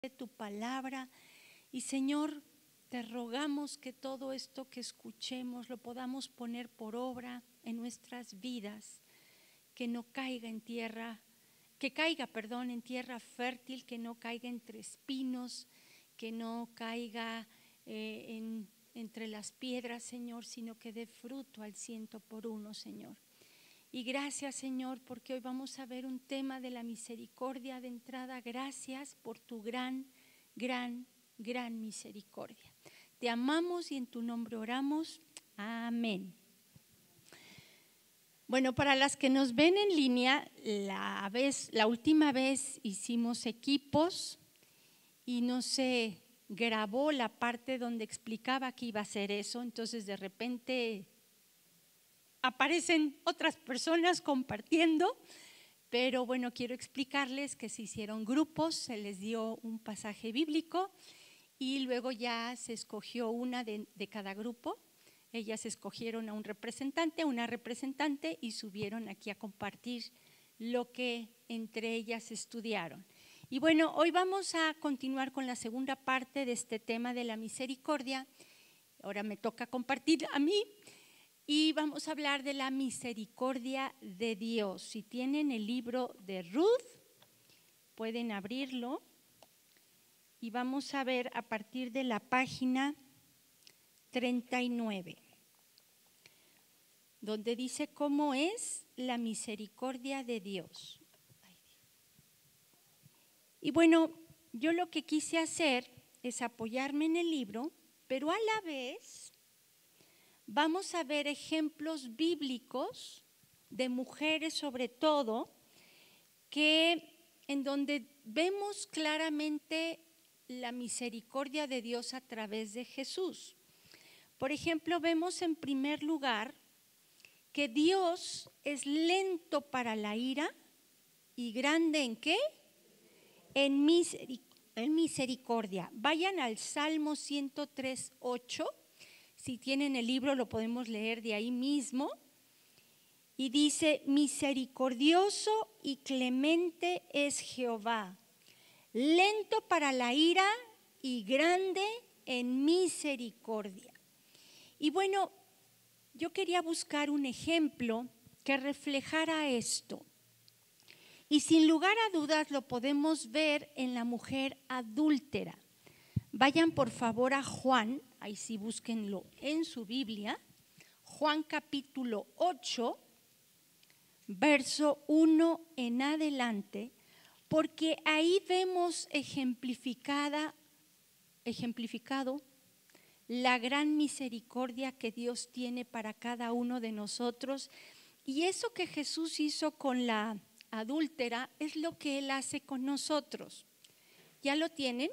de tu palabra. Y Señor, te rogamos que todo esto que escuchemos lo podamos poner por obra en nuestras vidas, que no caiga en tierra, en tierra fértil, que no caiga entre espinos, que no caiga entre las piedras, Señor, sino que dé fruto al 100 por 1, Señor. Y gracias, Señor, porque hoy vamos a ver un tema de la misericordia de entrada. Gracias por tu gran misericordia. Te amamos y en tu nombre oramos. Amén. Bueno, para las que nos ven en línea, la última vez hicimos equipos y no se grabó la parte donde explicaba que iba a ser eso, entonces de repente aparecen otras personas compartiendo, pero bueno, quiero explicarles que se hicieron grupos, se les dio un pasaje bíblico y luego ya se escogió una de cada grupo. Ellas escogieron a un representante, una representante y subieron aquí a compartir lo que entre ellas estudiaron. Y bueno, hoy vamos a continuar con la segunda parte de este tema de la misericordia. Ahora me toca compartir a mí. Y vamos a hablar de la misericordia de Dios. Si tienen el libro de Ruth, pueden abrirlo y vamos a ver a partir de la página 39, donde dice cómo es la misericordia de Dios. Y bueno, yo lo que quise hacer es apoyarme en el libro, pero a la vez vamos a ver ejemplos bíblicos de mujeres sobre todo, en donde vemos claramente la misericordia de Dios a través de Jesús. Por ejemplo, vemos en primer lugar que Dios es lento para la ira y grande ¿en qué? En misericordia. Vayan al Salmo 103:8. Si tienen el libro lo podemos leer de ahí mismo. Y dice, misericordioso y clemente es Jehová, lento para la ira y grande en misericordia. Y bueno, yo quería buscar un ejemplo que reflejara esto. Y sin lugar a dudas lo podemos ver en la mujer adúltera. Vayan por favor a Juan, ahí sí búsquenlo en su Biblia, Juan capítulo 8, verso 1 en adelante, porque ahí vemos ejemplificado la gran misericordia que Dios tiene para cada uno de nosotros. Y eso que Jesús hizo con la adúltera es lo que Él hace con nosotros. ¿Ya lo tienen?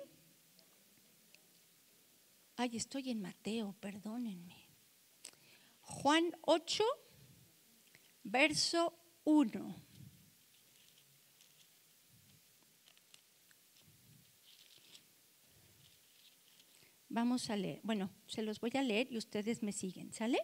Ay, estoy en Mateo, perdónenme. Juan 8, verso 1. Vamos a leer. Bueno, se los voy a leer y ustedes me siguen, ¿sale?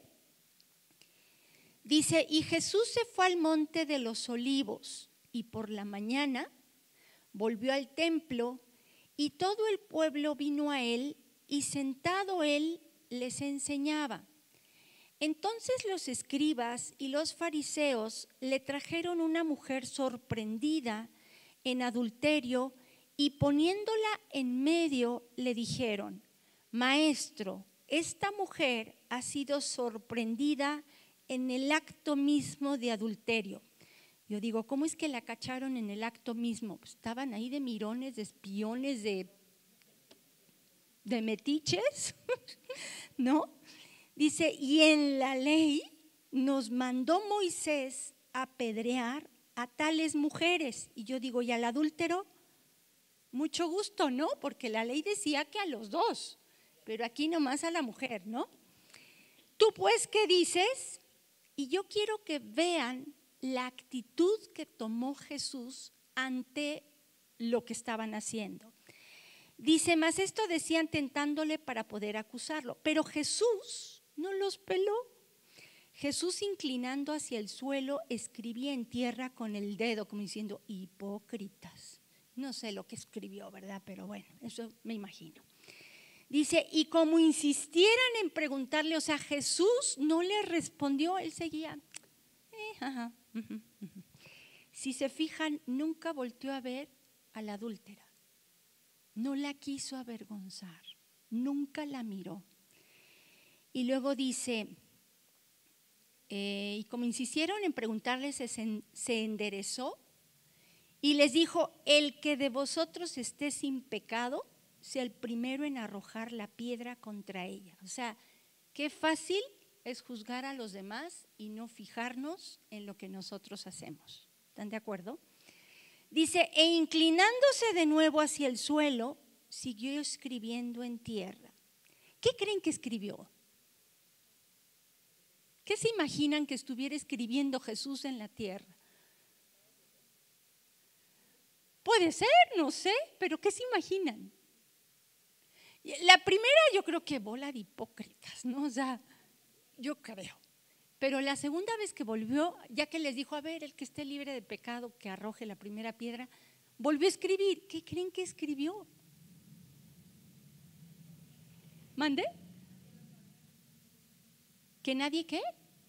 Dice, y Jesús se fue al monte de los olivos y por la mañana volvió al templo y todo el pueblo vino a él y sentado él les enseñaba. Entonces los escribas y los fariseos le trajeron una mujer sorprendida en adulterio y poniéndola en medio le dijeron, Maestro, esta mujer ha sido sorprendida en el acto mismo de adulterio. Yo digo, ¿cómo es que la cacharon en el acto mismo? Pues estaban ahí de mirones, de espiones, de metiches, ¿no? Dice, y en la ley nos mandó Moisés apedrear a tales mujeres. Y yo digo, ¿y al adúltero? Mucho gusto, ¿no? Porque la ley decía que a los dos, pero aquí nomás a la mujer, ¿no? Tú pues, ¿qué dices? Y yo quiero que vean la actitud que tomó Jesús ante lo que estaban haciendo. Dice, mas esto decían tentándole para poder acusarlo, pero Jesús no los peló. Jesús, inclinando hacia el suelo, escribía en tierra con el dedo, como diciendo, hipócritas, No sé lo que escribió, ¿verdad? Pero bueno, eso me imagino. Dice, y como insistieran en preguntarle, o sea, Jesús no le respondió, él seguía. Ajá, uh-huh, uh-huh. Si se fijan, nunca volteó a ver a la adúltera. No la quiso avergonzar, nunca la miró. Y luego dice, y como insistieron en preguntarle, se enderezó y les dijo, el que de vosotros esté sin pecado, sea el primero en arrojar la piedra contra ella. O sea, qué fácil es juzgar a los demás y no fijarnos en lo que nosotros hacemos. ¿Están de acuerdo? Dice, e inclinándose de nuevo hacia el suelo, siguió escribiendo en tierra. ¿Qué creen que escribió? ¿Qué se imaginan que estuviera escribiendo Jesús en la tierra? Puede ser, no sé, pero ¿qué se imaginan? La primera yo creo que bola de hipócritas, ¿no? O sea, yo creo. Pero la segunda vez que volvió, ya que les dijo, a ver, el que esté libre de pecado, que arroje la primera piedra, volvió a escribir. ¿Qué creen que escribió? ¿Mande? ¿Que nadie qué?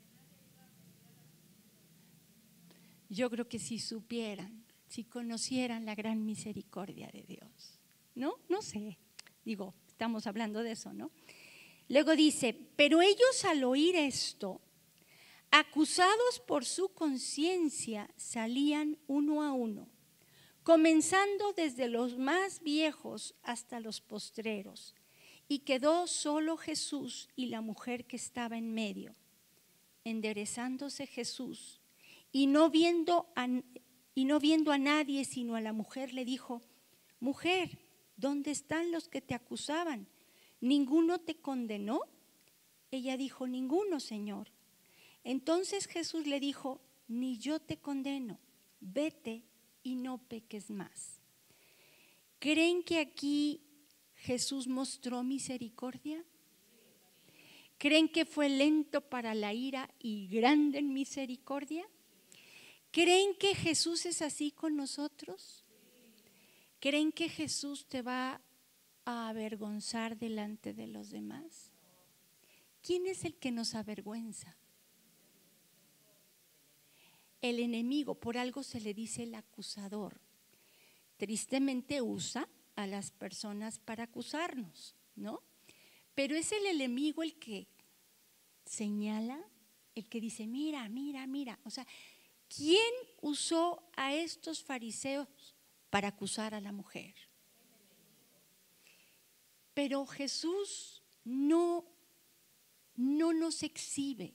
Yo creo que si supieran, si conocieran la gran misericordia de Dios, ¿no? No sé, digo, estamos hablando de eso, ¿no? Luego dice, pero ellos al oír esto, acusados por su conciencia, salían uno a uno, comenzando desde los más viejos hasta los postreros, y quedó solo Jesús y la mujer que estaba en medio. Enderezándose Jesús y no viendo a nadie sino a la mujer, le dijo, mujer, ¿dónde están los que te acusaban? ¿Ninguno te condenó? Ella dijo, ninguno, Señor. Entonces Jesús le dijo, ni yo te condeno, vete y no peques más. ¿Creen que aquí Jesús mostró misericordia? ¿Creen que fue lento para la ira y grande en misericordia? ¿Creen que Jesús es así con nosotros? ¿Creen que Jesús te va a avergonzar delante de los demás? ¿Quién es el que nos avergüenza? El enemigo, por algo se le dice el acusador. Tristemente usa a las personas para acusarnos, ¿no? Pero es el enemigo el que señala, el que dice, mira, mira, mira. O sea, ¿quién usó a estos fariseos para acusar a la mujer? Pero Jesús no nos exhibe.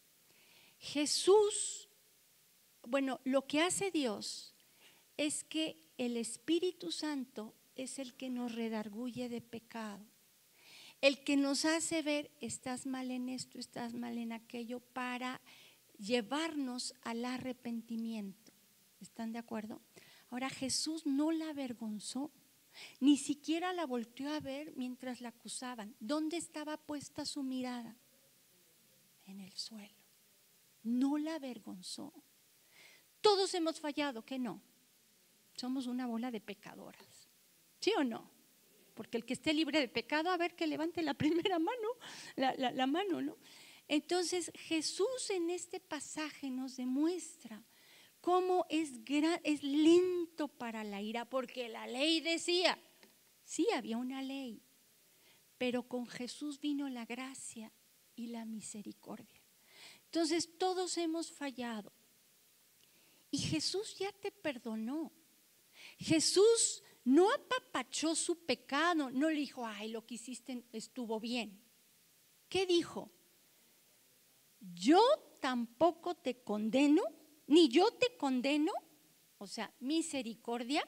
Jesús, bueno, lo que hace Dios es que el Espíritu Santo es el que nos redarguye de pecado. El que nos hace ver, estás mal en esto, estás mal en aquello, para llevarnos al arrepentimiento. ¿Están de acuerdo? Ahora, Jesús no la avergonzó, ni siquiera la volteó a ver mientras la acusaban. ¿Dónde estaba puesta su mirada? En el suelo. No la avergonzó. Todos hemos fallado, ¿qué no? Somos una bola de pecadoras. ¿Sí o no? Porque el que esté libre de pecado, a ver que levante la primera mano, la mano, ¿no? Entonces Jesús en este pasaje nos demuestra cómo es lento para la ira, porque la ley decía, sí había una ley, pero con Jesús vino la gracia y la misericordia. Entonces todos hemos fallado y Jesús ya te perdonó. Jesús no apapachó su pecado, no le dijo, ay, lo que hiciste estuvo bien. ¿Qué dijo? Yo tampoco te condeno, ni yo te condeno, o sea, misericordia,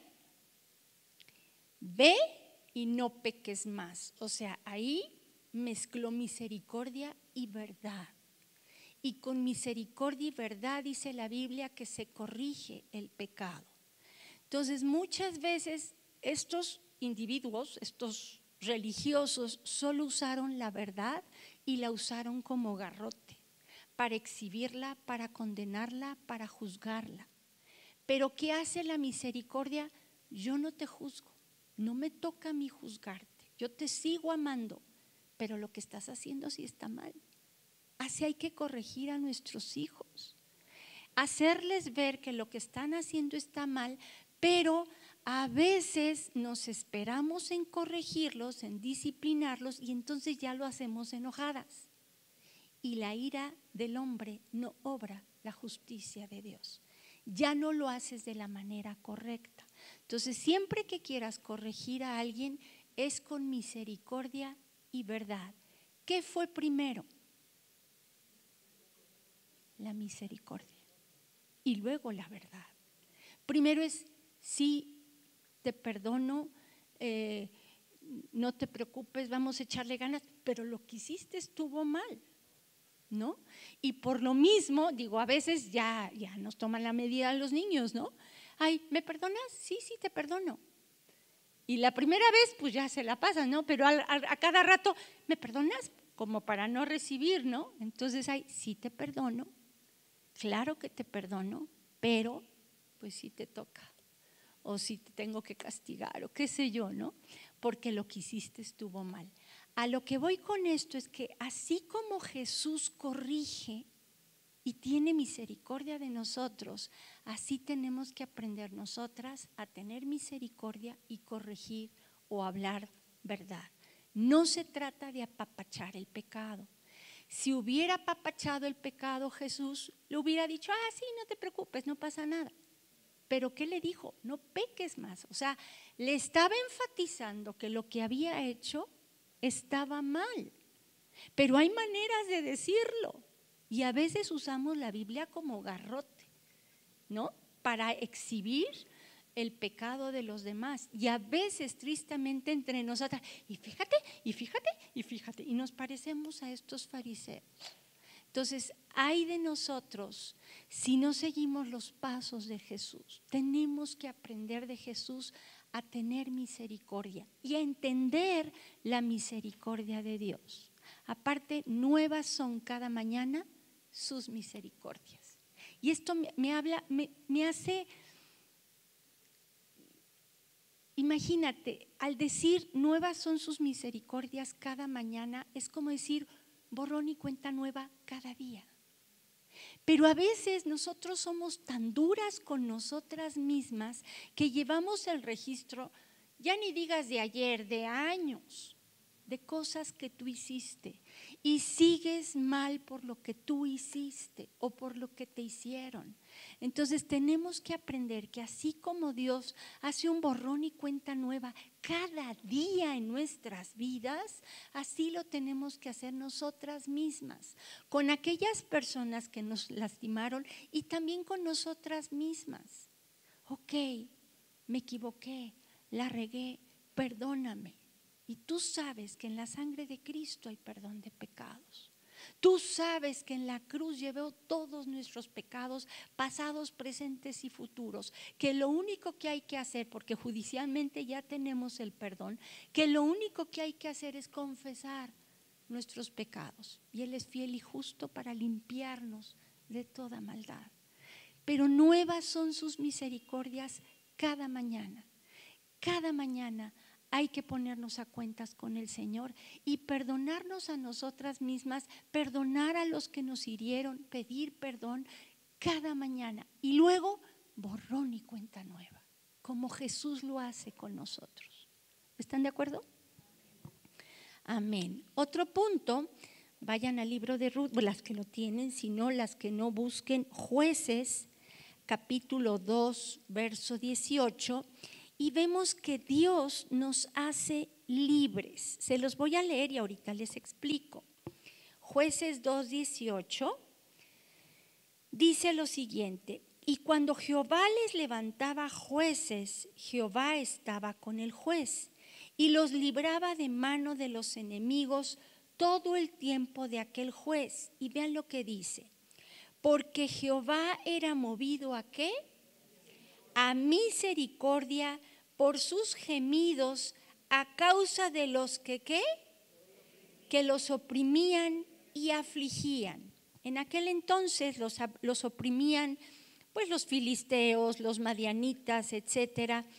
ve y no peques más. O sea, ahí mezcló misericordia y verdad. Y con misericordia y verdad dice la Biblia que se corrige el pecado. Entonces, muchas veces estos individuos, estos religiosos, solo usaron la verdad y la usaron como garrote para exhibirla, para condenarla, para juzgarla. Pero ¿qué hace la misericordia? yo no te juzgo, no me toca a mí juzgarte, yo te sigo amando, pero lo que estás haciendo sí está mal. Así hay que corregir a nuestros hijos, hacerles ver que lo que están haciendo está mal, pero a veces nos esperamos en corregirlos, en disciplinarlos, y entonces ya lo hacemos enojadas. Y la ira del hombre no obra la justicia de Dios. Ya no lo haces de la manera correcta. Entonces, siempre que quieras corregir a alguien, es con misericordia y verdad. ¿Qué fue primero? La misericordia y luego la verdad. Primero es, sí, te perdono, no te preocupes, vamos a echarle ganas, pero lo que hiciste estuvo mal, ¿no? Y por lo mismo, digo, a veces ya nos toman la medida los niños, ¿no? Ay, ¿me perdonas? Sí, te perdono. Y la primera vez, pues ya se la pasan, ¿no? Pero a cada rato, ¿me perdonas? Como para no recibir, ¿no? Entonces, sí te perdono, claro que te perdono, pero pues sí te toca, o sí te tengo que castigar, o qué sé yo, ¿no? Porque lo que hiciste estuvo mal. A lo que voy con esto es que así como Jesús corrige y tiene misericordia de nosotros, así tenemos que aprender nosotras a tener misericordia y corregir o hablar verdad. No se trata de apapachar el pecado. Si hubiera apapachado el pecado Jesús, le hubiera dicho, sí, no te preocupes, no pasa nada. Pero ¿qué le dijo? No peques más. O sea, le estaba enfatizando que lo que había hecho estaba mal. Pero hay maneras de decirlo. Y a veces usamos la Biblia como garrote, ¿no? Para exhibir el pecado de los demás. Y a veces, tristemente, entre nosotras, y fíjate, y nos parecemos a estos fariseos. Entonces, ay de nosotros si no seguimos los pasos de Jesús. Tenemos que aprender de Jesús a tener misericordia y a entender la misericordia de Dios. Aparte, nuevas son cada mañana sus misericordias. Y esto me hace, imagínate, al decir nuevas son sus misericordias cada mañana, es como decir borrón y cuenta nueva cada día. Pero a veces nosotros somos tan duras con nosotras mismas que llevamos el registro, ya ni digas de ayer, de años, de cosas que tú hiciste y sigues mal por lo que tú hiciste o por lo que te hicieron. Entonces tenemos que aprender que así como Dios hace un borrón y cuenta nueva cada día en nuestras vidas, así lo tenemos que hacer nosotras mismas, con aquellas personas que nos lastimaron y también con nosotras mismas. Ok, me equivoqué, la regué, perdóname. Y tú sabes que en la sangre de Cristo hay perdón de pecados. Tú sabes que en la cruz llevó todos nuestros pecados, pasados, presentes y futuros. Que lo único que hay que hacer, porque judicialmente ya tenemos el perdón, que lo único que hay que hacer es confesar nuestros pecados. Y Él es fiel y justo para limpiarnos de toda maldad. Pero nuevas son sus misericordias cada mañana. Cada mañana hay que ponernos a cuentas con el Señor y perdonarnos a nosotras mismas, perdonar a los que nos hirieron, pedir perdón cada mañana y luego borrón y cuenta nueva, como Jesús lo hace con nosotros. ¿Están de acuerdo? Amén. Otro punto, vayan al libro de Ruth, las que lo tienen, si no, las que no, busquen Jueces, capítulo 2, verso 18. Y vemos que Dios nos hace libres. Se los voy a leer y ahorita les explico. Jueces 2:18 dice lo siguiente: y cuando Jehová les levantaba jueces, Jehová estaba con el juez y los libraba de mano de los enemigos todo el tiempo de aquel juez. Y vean lo que dice: porque Jehová era movido ¿a qué? A misericordia por sus gemidos a causa de los que ¿qué? Que los oprimían y afligían. En aquel entonces los oprimían pues los filisteos, los madianitas, etcétera.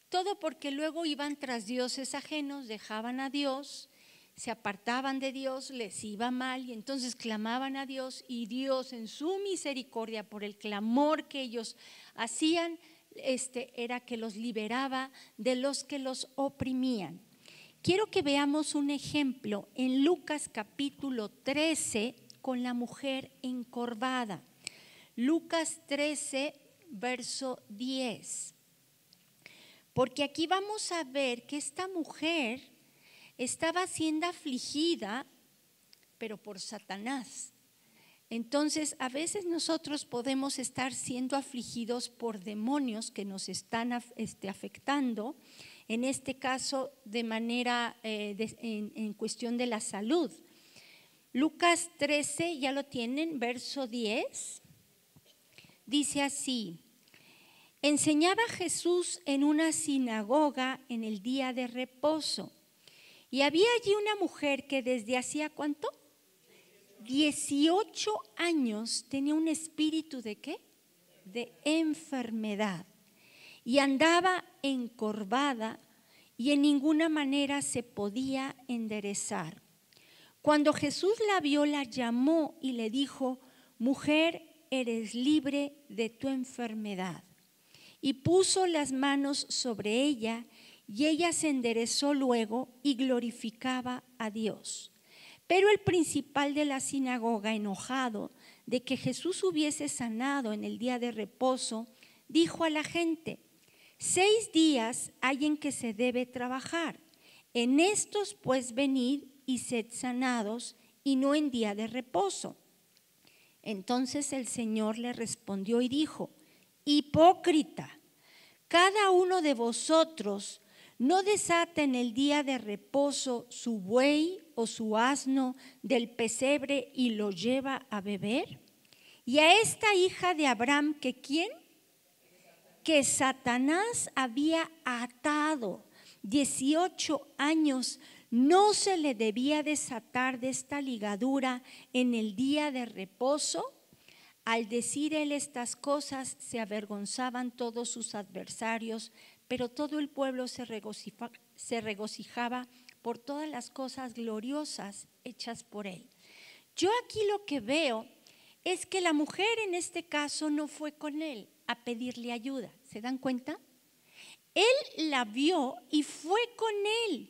Todo porque luego iban tras dioses ajenos, dejaban a Dios, se apartaban de Dios, les iba mal y entonces clamaban a Dios y Dios en su misericordia por el clamor que ellos hacían, era que los liberaba de los que los oprimían. Quiero que veamos un ejemplo en Lucas capítulo 13 con la mujer encorvada. Lucas 13, verso 10. Porque aquí vamos a ver que esta mujer estaba siendo afligida, pero por Satanás. Entonces, a veces nosotros podemos estar siendo afligidos por demonios que nos están afectando, en este caso de manera, en cuestión de la salud. Lucas 13, ya lo tienen, verso 10, dice así: enseñaba Jesús en una sinagoga en el día de reposo. Y había allí una mujer que desde hacía ¿cuánto? 18 años tenía un espíritu ¿de qué? De enfermedad. Y andaba encorvada y en ninguna manera se podía enderezar. Cuando Jesús la vio, la llamó y le dijo: mujer, eres libre de tu enfermedad. Y puso las manos sobre ella, y ella se enderezó luego y glorificaba a Dios. Pero el principal de la sinagoga, enojado de que Jesús hubiese sanado en el día de reposo, dijo a la gente: 6 días hay en que se debe trabajar. En estos pues venid y sed sanados, y no en día de reposo. Entonces el Señor le respondió y dijo: hipócrita, cada uno de vosotros no desata en el día de reposo su buey o su asno del pesebre y lo lleva a beber. Y a esta hija de Abraham, ¿que quién? Que Satanás había atado 18 años, ¿no se le debía desatar de esta ligadura en el día de reposo? Al decir él estas cosas, se avergonzaban todos sus adversarios, pero todo el pueblo se regocijaba por todas las cosas gloriosas hechas por él. Yo aquí lo que veo es que la mujer en este caso no fue con él a pedirle ayuda. ¿Se dan cuenta? Él la vio y fue con él,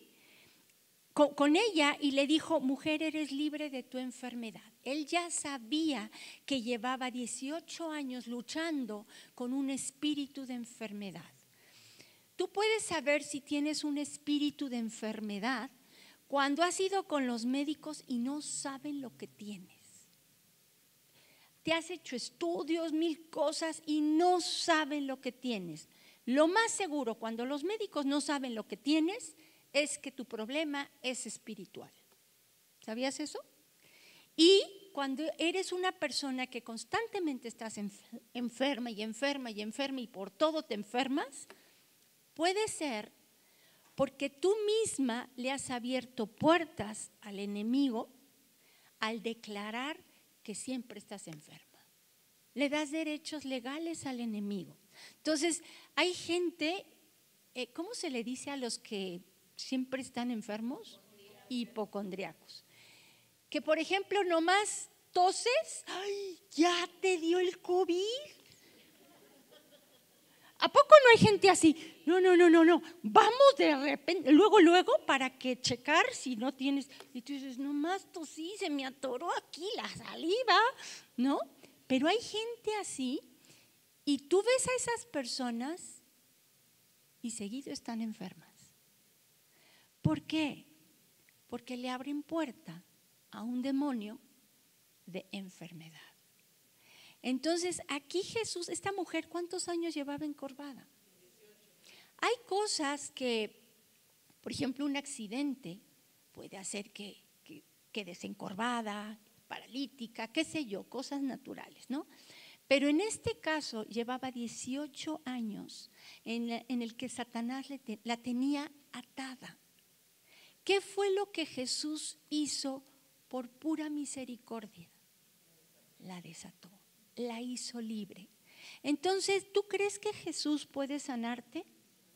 con ella, y le dijo: mujer, eres libre de tu enfermedad. Él ya sabía que llevaba 18 años luchando con un espíritu de enfermedad. Tú puedes saber si tienes un espíritu de enfermedad cuando has ido con los médicos y no saben lo que tienes. Te has hecho estudios, 1000 cosas y no saben lo que tienes. Lo más seguro, cuando los médicos no saben lo que tienes, es que tu problema es espiritual. ¿Sabías eso? Y cuando eres una persona que constantemente estás enferma y enferma y enferma y por todo te enfermas, puede ser porque tú misma le has abierto puertas al enemigo al declarar que siempre estás enferma. Le das derechos legales al enemigo. Entonces, hay gente, ¿cómo se le dice a los que siempre están enfermos? Hipocondriacos. Que por ejemplo nomás toses, ¡ay, ya te dio el COVID! ¿A poco no hay gente así? No, vamos de repente, luego para que checar si no tienes. Y tú dices: nomás tosí, se me atoró aquí la saliva, ¿no? Pero hay gente así y tú ves a esas personas y seguido están enfermas. ¿Por qué? Porque le abren puerta a un demonio de enfermedad. Entonces, aquí Jesús, esta mujer, ¿cuántos años llevaba encorvada? 18. Hay cosas que, por ejemplo, un accidente puede hacer que quedes encorvada, paralítica, qué sé yo, cosas naturales, ¿no? Pero en este caso llevaba 18 años en el que Satanás la tenía atada. ¿Qué fue lo que Jesús hizo por pura misericordia? La desató, la hizo libre. Entonces, ¿tú crees que Jesús puede sanarte?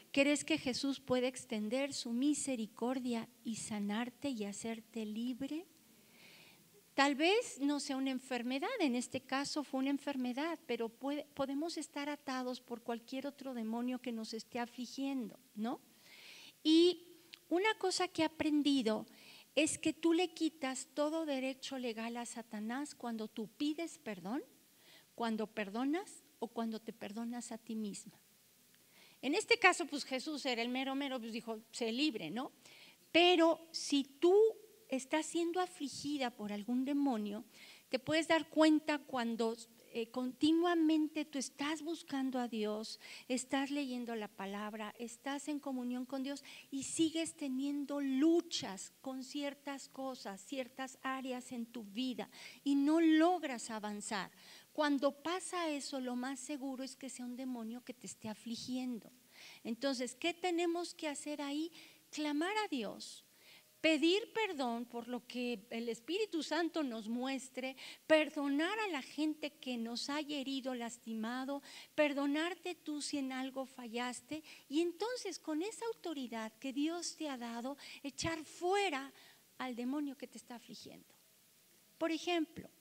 ¿Crees que Jesús puede extender su misericordia y sanarte y hacerte libre? Tal vez no sea una enfermedad, en este caso fue una enfermedad, pero podemos estar atados por cualquier otro demonio que nos esté afligiendo, ¿no? Y una cosa que he aprendido es que tú le quitas todo derecho legal a Satanás cuando tú pides perdón, cuando perdonas o cuando te perdonas a ti misma. En este caso, pues Jesús era el mero, pues dijo, sé libre, ¿no? Pero si tú estás siendo afligida por algún demonio, te puedes dar cuenta cuando continuamente tú estás buscando a Dios, estás leyendo la palabra, estás en comunión con Dios y sigues teniendo luchas con ciertas cosas, ciertas áreas en tu vida y no logras avanzar. Cuando pasa eso, lo más seguro es que sea un demonio que te esté afligiendo. Entonces, ¿qué tenemos que hacer ahí? Clamar a Dios, pedir perdón por lo que el Espíritu Santo nos muestre, perdonar a la gente que nos haya herido, lastimado, perdonarte tú si en algo fallaste y entonces con esa autoridad que Dios te ha dado, echar fuera al demonio que te está afligiendo. Por ejemplo,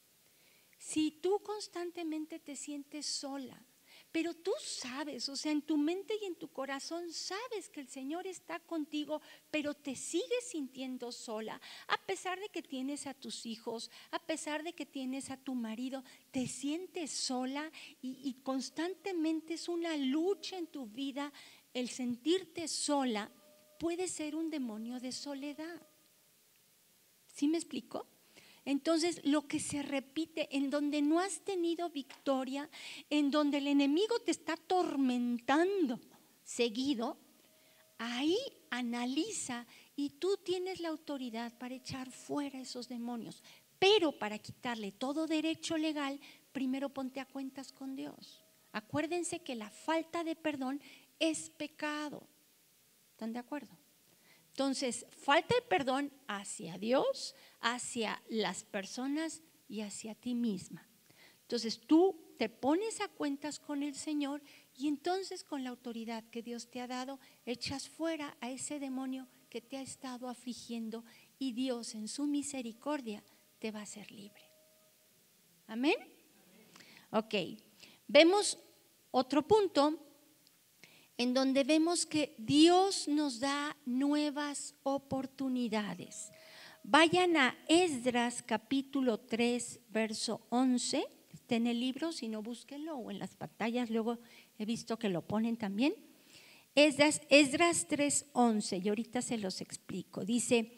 si tú constantemente te sientes sola, pero tú sabes, o sea, en tu mente y en tu corazón sabes que el Señor está contigo, pero te sigues sintiendo sola, a pesar de que tienes a tus hijos, a pesar de que tienes a tu marido, te sientes sola y constantemente es una lucha en tu vida. El sentirte sola puede ser un demonio de soledad. ¿Sí me explico? Entonces, lo que se repite, en donde no has tenido victoria, en donde el enemigo te está atormentando seguido, ahí analiza y tú tienes la autoridad para echar fuera esos demonios. Pero para quitarle todo derecho legal, primero ponte a cuentas con Dios. Acuérdense que la falta de perdón es pecado. ¿Están de acuerdo? Entonces, falta de perdón hacia Dios, hacia las personas y hacia ti misma. Entonces, tú te pones a cuentas con el Señor y entonces con la autoridad que Dios te ha dado, echas fuera a ese demonio que te ha estado afligiendo y Dios en su misericordia te va a hacer libre. ¿Amén? Ok, vemos otro punto en donde vemos que Dios nos da nuevas oportunidades. Vayan a Esdras capítulo 3, verso 11. Está en el libro, si no búsquenlo, o en las pantallas, luego he visto que lo ponen también. Esdras 3:11, y ahorita se los explico. Dice,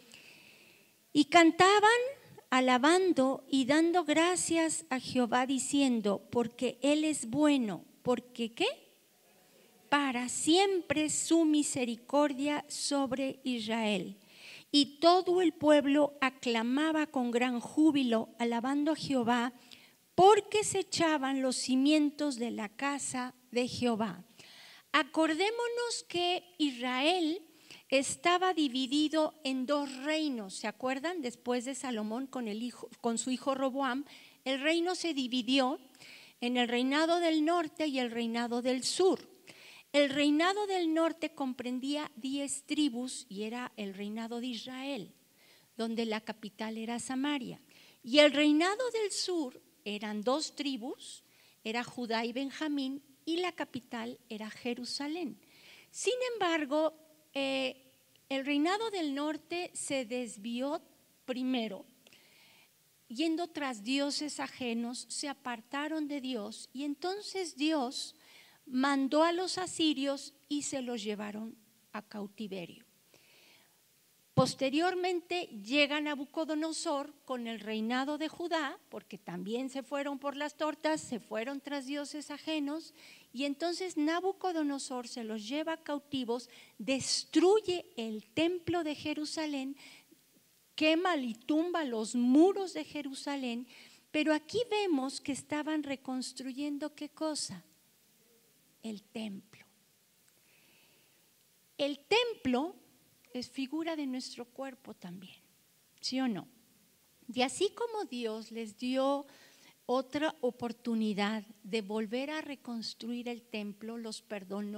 y cantaban alabando y dando gracias a Jehová diciendo, porque Él es bueno, porque ¿qué? Para siempre su misericordia sobre Israel. Y todo el pueblo aclamaba con gran júbilo, alabando a Jehová, porque se echaban los cimientos de la casa de Jehová. Acordémonos que Israel estaba dividido en dos reinos, ¿se acuerdan? Después de Salomón con su hijo Roboam, el reino se dividió en el reinado del norte y el reinado del sur. El reinado del norte comprendía 10 tribus y era el reinado de Israel, donde la capital era Samaria. Y el reinado del sur eran 2 tribus, era Judá y Benjamín, y la capital era Jerusalén. Sin embargo, el reinado del norte se desvió primero, yendo tras dioses ajenos, se apartaron de Dios y entonces Dios mandó a los asirios y se los llevaron a cautiverio. Posteriormente llega Nabucodonosor con el reinado de Judá, porque también se fueron por las tortas, se fueron tras dioses ajenos, y entonces Nabucodonosor se los lleva cautivos, destruye el templo de Jerusalén, quema y tumba los muros de Jerusalén, pero aquí vemos que estaban reconstruyendo ¿qué cosa? El templo. El templo es figura de nuestro cuerpo también, ¿sí o no? Y así como Dios les dio otra oportunidad de volver a reconstruir el templo, los perdonó,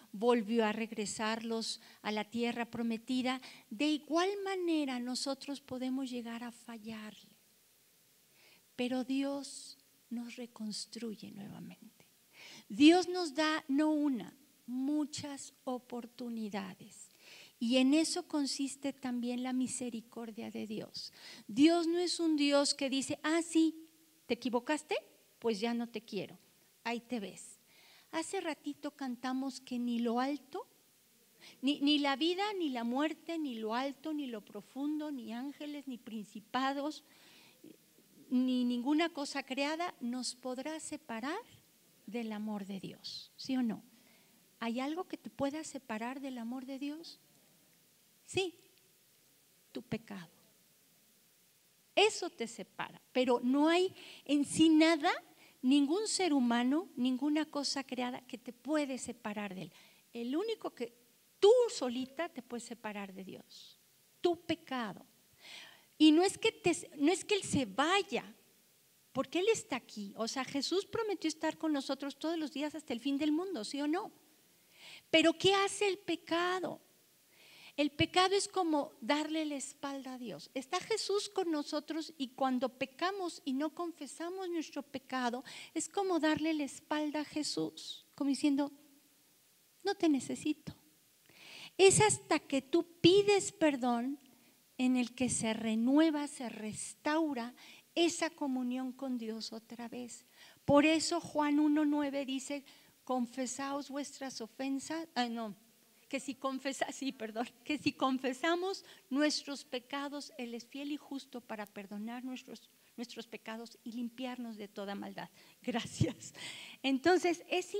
volvió a regresarlos a la tierra prometida. De igual manera nosotros podemos llegar a fallarle, pero Dios nos reconstruye nuevamente. Dios nos da no una, muchas oportunidades. Y en eso consiste también la misericordia de Dios. Dios no es un Dios que dice, sí, ¿te equivocaste? Pues ya no te quiero, ahí te ves. Hace ratito cantamos que ni lo alto, ni la vida, ni la muerte, ni lo alto, ni lo profundo, ni ángeles, ni principados, ni ninguna cosa creada nos podrá separar del amor de Dios, ¿sí o no? ¿Hay algo que te pueda separar del amor de Dios? Sí, tu pecado. Eso te separa, pero no hay en sí nada, ningún ser humano, ninguna cosa creada que te puede separar de Él. El único que tú solita te puedes separar de Dios, tu pecado. Y no es que Él se vaya, porque Él está aquí. O sea, Jesús prometió estar con nosotros todos los días hasta el fin del mundo, ¿sí o no? Pero ¿qué hace el pecado? El pecado es como darle la espalda a Dios. Está Jesús con nosotros y cuando pecamos y no confesamos nuestro pecado, es como darle la espalda a Jesús, como diciendo, no te necesito. Es hasta que tú pides perdón en el que se renueva, se restaura esa comunión con Dios otra vez. Por eso Juan 1:9 dice, confesaos vuestras ofensas, que si confesamos nuestros pecados, Él es fiel y justo para perdonar nuestros pecados y limpiarnos de toda maldad. Gracias. Entonces es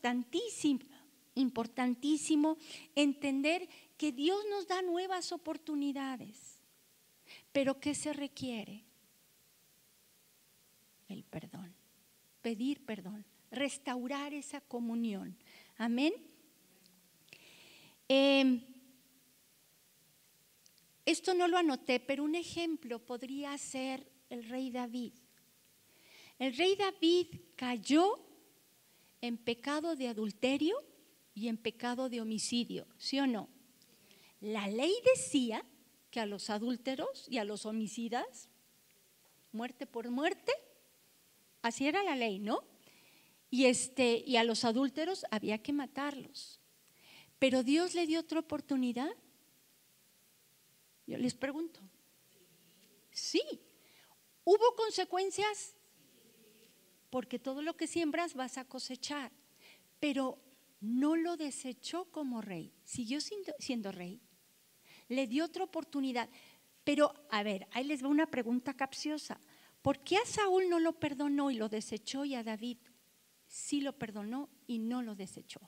importantísimo entender que Dios nos da nuevas oportunidades, pero ¿qué se requiere? El perdón, pedir perdón, restaurar esa comunión. Amén. Esto no lo anoté, pero un ejemplo podría ser el rey David. El rey David cayó en pecado de adulterio y en pecado de homicidio, ¿sí o no? La ley decía que a los adúlteros y a los homicidas, muerte por muerte, así era la ley, ¿no? Y a los adúlteros había que matarlos. Pero Dios le dio otra oportunidad. Yo les pregunto. Sí. ¿Hubo consecuencias? Porque todo lo que siembras vas a cosechar. Pero no lo desechó como rey. Siguió siendo rey. Le dio otra oportunidad. Pero, a ver, ahí les va una pregunta capciosa. ¿Por qué a Saúl no lo perdonó y lo desechó y a David sí lo perdonó y no lo desechó?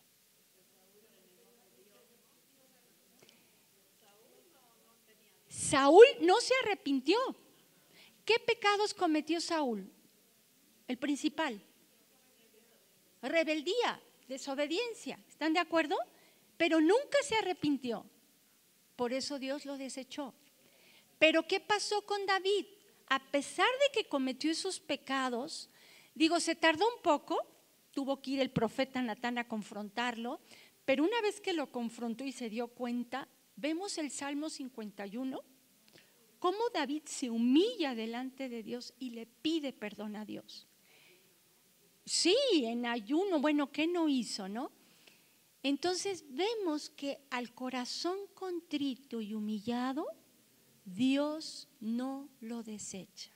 Saúl no se arrepintió. ¿Qué pecados cometió Saúl? El principal. Rebeldía, desobediencia. ¿Están de acuerdo? Pero nunca se arrepintió. Por eso Dios lo desechó. Pero ¿qué pasó con David? A pesar de que cometió esos pecados, se tardó un poco, tuvo que ir el profeta Natán a confrontarlo, pero una vez que lo confrontó y se dio cuenta, vemos el Salmo 51, cómo David se humilla delante de Dios y le pide perdón a Dios. Sí, en ayuno, bueno, ¿qué no hizo, no? Entonces vemos que al corazón contrito y humillado, Dios no lo desecha.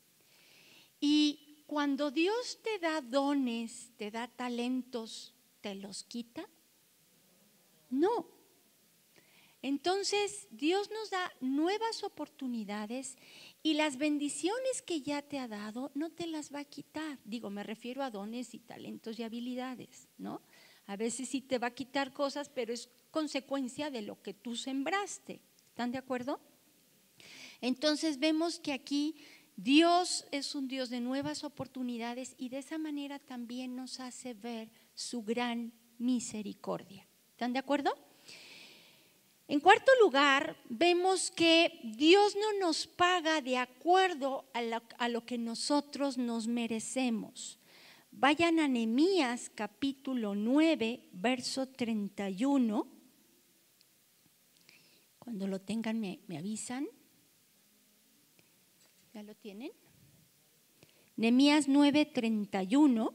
Y cuando Dios te da dones, te da talentos, ¿te los quita? No. Entonces Dios nos da nuevas oportunidades y las bendiciones que ya te ha dado no te las va a quitar. Me refiero a dones y talentos y habilidades, ¿no? A veces sí te va a quitar cosas, pero es consecuencia de lo que tú sembraste. ¿Están de acuerdo? Entonces vemos que aquí Dios es un Dios de nuevas oportunidades y de esa manera también nos hace ver su gran misericordia. ¿Están de acuerdo? En cuarto lugar, vemos que Dios no nos paga de acuerdo a lo que nosotros nos merecemos. Vayan a Nehemías capítulo 9, verso 31. Cuando lo tengan me avisan. ¿Ya lo tienen? Nehemías 9, 31.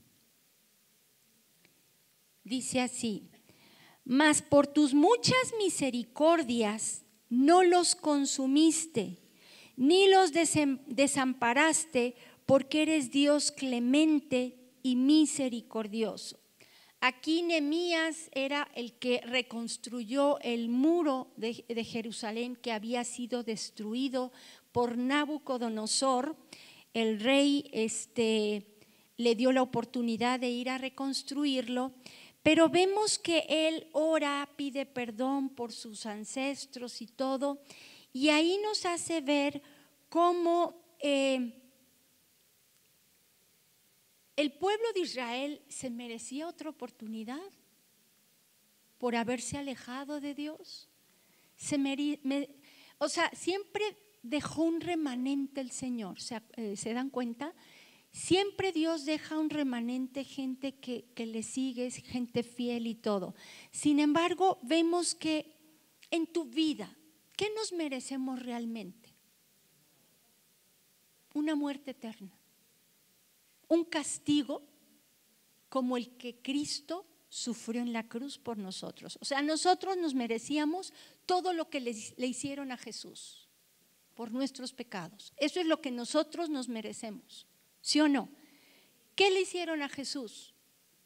Dice así: mas por tus muchas misericordias no los consumiste, ni los desamparaste, porque eres Dios clemente y misericordioso. Aquí Nehemías era el que reconstruyó el muro de Jerusalén que había sido destruido por Nabucodonosor. El rey le dio la oportunidad de ir a reconstruirlo, pero vemos que él ora, pide perdón por sus ancestros y todo, y ahí nos hace ver cómo el pueblo de Israel se merecía otra oportunidad por haberse alejado de Dios. O sea, siempre dejó un remanente el Señor, ¿se dan cuenta? Siempre Dios deja un remanente, gente que le sigue, gente fiel y todo. Sin embargo, vemos que en tu vida, ¿qué nos merecemos realmente? Una muerte eterna, un castigo como el que Cristo sufrió en la cruz por nosotros. O sea, nosotros nos merecíamos todo lo que le hicieron a Jesús por nuestros pecados. Eso es lo que nosotros nos merecemos. ¿Sí o no? ¿Qué le hicieron a Jesús?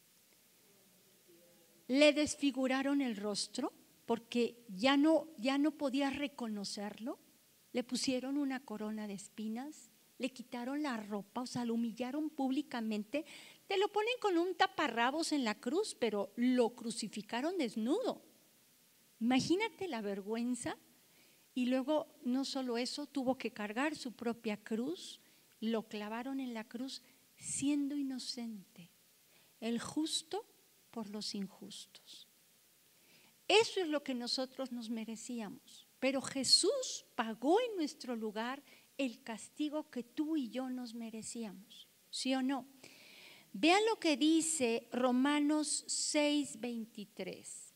Le desfiguraron el rostro porque ya no podía reconocerlo. Le pusieron una corona de espinas, le quitaron la ropa, o sea, lo humillaron públicamente. Te lo ponen con un taparrabos en la cruz, pero lo crucificaron desnudo. Imagínate la vergüenza. Y luego, no solo eso, tuvo que cargar su propia cruz. Lo clavaron en la cruz siendo inocente, el justo por los injustos. Eso es lo que nosotros nos merecíamos, pero Jesús pagó en nuestro lugar el castigo que tú y yo nos merecíamos, ¿sí o no? Vean lo que dice Romanos 6:23.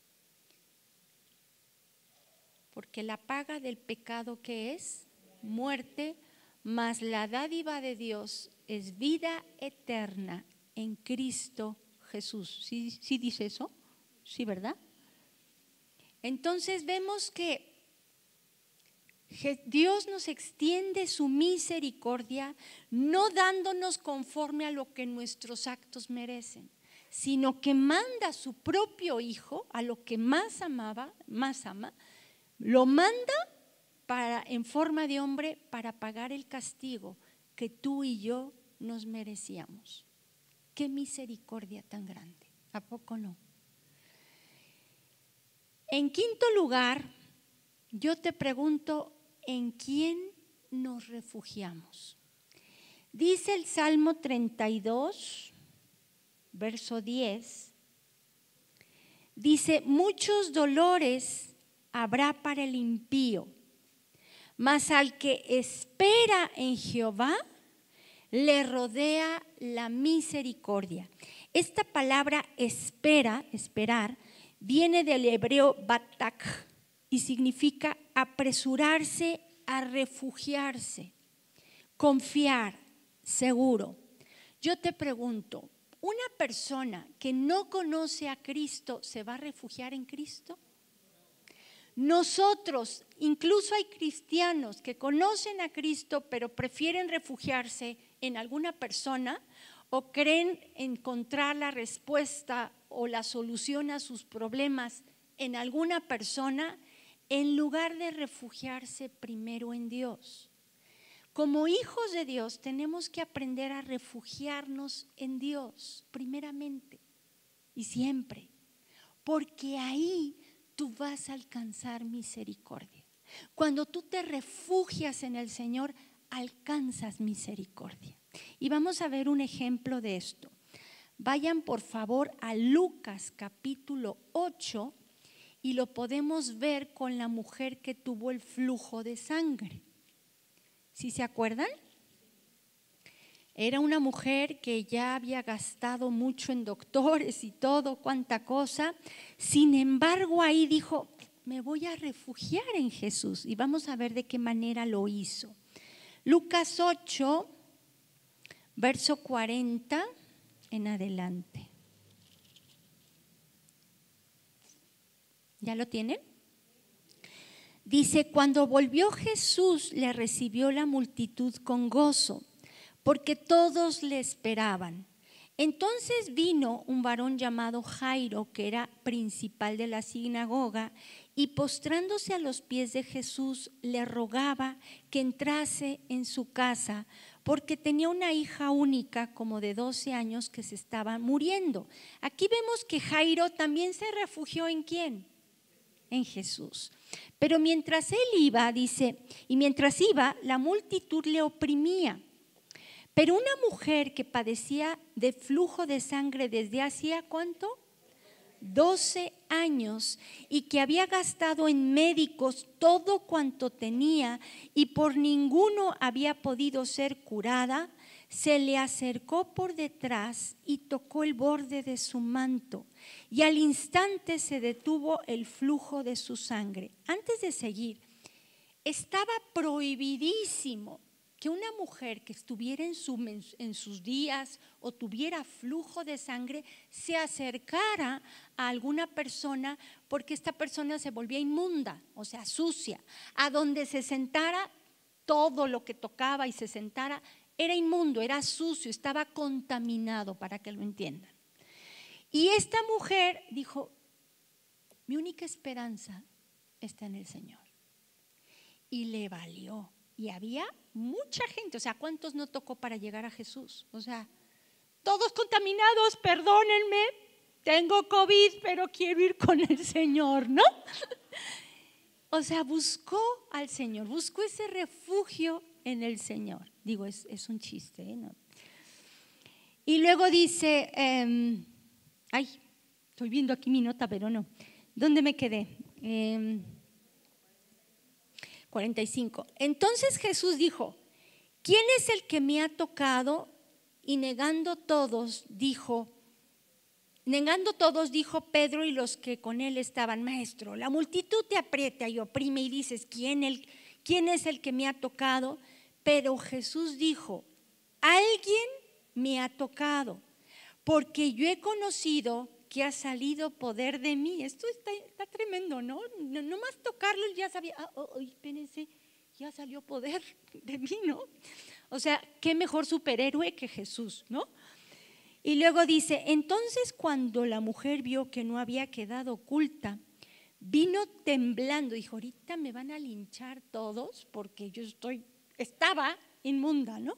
Porque la paga del pecado, ¿qué es? Muerte. Mas la dádiva de Dios es vida eterna en Cristo Jesús. ¿Sí dice eso? Sí, ¿verdad? Entonces vemos que Dios nos extiende su misericordia, no dándonos conforme a lo que nuestros actos merecen, sino que manda a su propio Hijo, a lo que más ama, lo manda en forma de hombre para pagar el castigo que tú y yo nos merecíamos. Qué misericordia tan grande, ¿a poco no? En quinto lugar, yo te pregunto, ¿en quién nos refugiamos? Dice el Salmo 32, verso 10, dice: muchos dolores habrá para el impío, mas al que espera en Jehová le rodea la misericordia. Esta palabra esperar, viene del hebreo batak y significa apresurarse a refugiarse, confiar, seguro. Yo te pregunto, ¿una persona que no conoce a Cristo se va a refugiar en Cristo? Nosotros, incluso hay cristianos que conocen a Cristo pero prefieren refugiarse en alguna persona o creen encontrar la respuesta o la solución a sus problemas en alguna persona en lugar de refugiarse primero en Dios. Como hijos de Dios tenemos que aprender a refugiarnos en Dios primeramente y siempre, porque ahí tú vas a alcanzar misericordia. Cuando tú te refugias en el Señor, alcanzas misericordia. Y vamos a ver un ejemplo de esto. Vayan por favor a Lucas capítulo 8 y lo podemos ver con la mujer que tuvo el flujo de sangre. ¿Sí se acuerdan? Era una mujer que ya había gastado mucho en doctores y todo, cuánta cosa. Sin embargo, ahí dijo, me voy a refugiar en Jesús. Y vamos a ver de qué manera lo hizo. Lucas 8, verso 40 en adelante. ¿Ya lo tienen? Dice, cuando volvió Jesús, le recibió la multitud con gozo, porque todos le esperaban. Entonces vino un varón llamado Jairo, que era principal de la sinagoga, y postrándose a los pies de Jesús, le rogaba que entrase en su casa, porque tenía una hija única, como de 12 años, que se estaba muriendo. Aquí vemos que Jairo también se refugió ¿en quién? En Jesús. Pero mientras él iba, dice, y mientras iba, la multitud le oprimía. Pero una mujer que padecía de flujo de sangre desde hacía ¿cuánto? 12 años, y que había gastado en médicos todo cuanto tenía y por ninguno había podido ser curada, se le acercó por detrás y tocó el borde de su manto, y al instante se detuvo el flujo de su sangre. Antes de seguir, estaba prohibidísimo que una mujer que estuviera en sus días o tuviera flujo de sangre se acercara a alguna persona, porque esta persona se volvía inmunda, o sea, sucia. A donde se sentara, todo lo que tocaba y se sentara era inmundo, era sucio, estaba contaminado, para que lo entiendan. Y esta mujer dijo, mi única esperanza está en el Señor. Y le valió. Y había mucha gente, o sea, ¿cuántos no tocó para llegar a Jesús? O sea, todos contaminados, perdónenme, tengo COVID, pero quiero ir con el Señor, ¿no? O sea, buscó al Señor, buscó ese refugio en el Señor. Digo, es un chiste, ¿no? Y luego dice, estoy viendo aquí mi nota, pero no. ¿Dónde me quedé? 45. Entonces Jesús dijo, ¿quién es el que me ha tocado? Y negando todos, dijo Pedro y los que con él estaban, maestro, la multitud te aprieta y oprime y dices, ¿quién es el que me ha tocado? Pero Jesús dijo, alguien me ha tocado, porque yo he conocido que ha salido poder de mí. Esto está tremendo, ¿no? No más tocarlo ya sabía, espérense, ya salió poder de mí, ¿no? O sea, qué mejor superhéroe que Jesús, ¿no? Y luego dice, entonces cuando la mujer vio que no había quedado oculta, vino temblando, dijo, ahorita me van a linchar todos porque yo estaba inmunda, ¿no?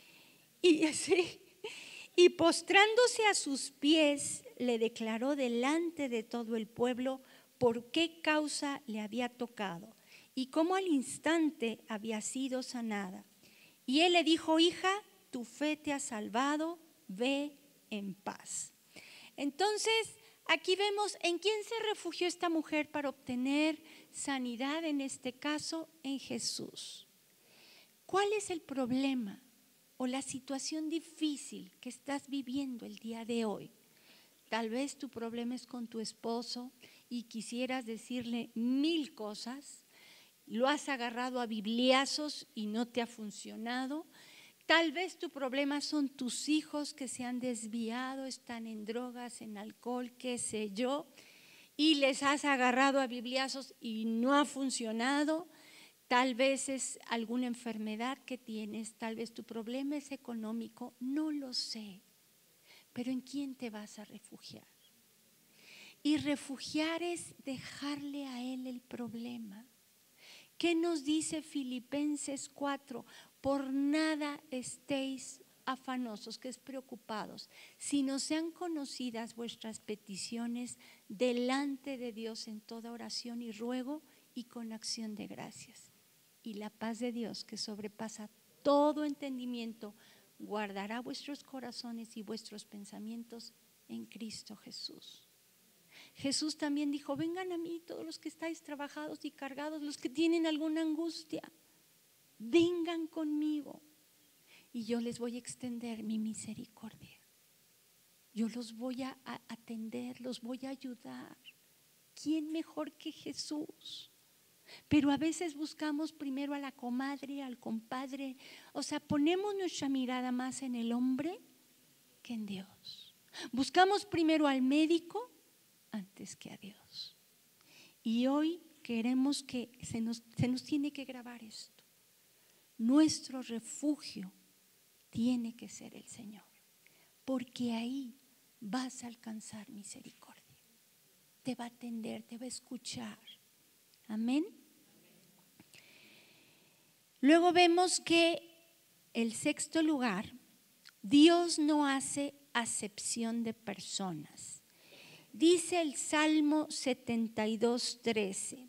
Y postrándose a sus pies, le declaró delante de todo el pueblo por qué causa le había tocado y cómo al instante había sido sanada. Y él le dijo, hija, tu fe te ha salvado, ve en paz. Entonces, aquí vemos en quién se refugió esta mujer para obtener sanidad, en este caso, en Jesús. ¿Cuál es el problema o la situación difícil que estás viviendo el día de hoy? Tal vez tu problema es con tu esposo y quisieras decirle 1000 cosas, lo has agarrado a bibliazos y no te ha funcionado. Tal vez tu problema son tus hijos que se han desviado, están en drogas, en alcohol, qué sé yo, y les has agarrado a bibliazos y no ha funcionado. Tal vez es alguna enfermedad que tienes, tal vez tu problema es económico, no lo sé. Pero ¿en quién te vas a refugiar? Y refugiar es dejarle a Él el problema. ¿Qué nos dice Filipenses 4? Por nada estéis afanosos, que es preocupados, sino sean conocidas vuestras peticiones delante de Dios en toda oración y ruego y con acción de gracias. Y la paz de Dios, que sobrepasa todo entendimiento, guardará vuestros corazones y vuestros pensamientos en Cristo Jesús. Jesús también dijo, vengan a mí todos los que estáis trabajados y cargados, los que tienen alguna angustia, vengan conmigo. y yo les voy a extender mi misericordia. Yo los voy a atender, los voy a ayudar. ¿Quién mejor que Jesús? Pero a veces buscamos primero a la comadre, al compadre. O sea, ponemos nuestra mirada más en el hombre que en Dios. Buscamos primero al médico antes que a Dios. Y hoy queremos que se nos tiene que grabar esto. Nuestro refugio tiene que ser el Señor, porque ahí vas a alcanzar misericordia. Te va a atender, te va a escuchar. Amén. Luego vemos que el sexto lugar, Dios no hace acepción de personas. Dice el Salmo 72:13.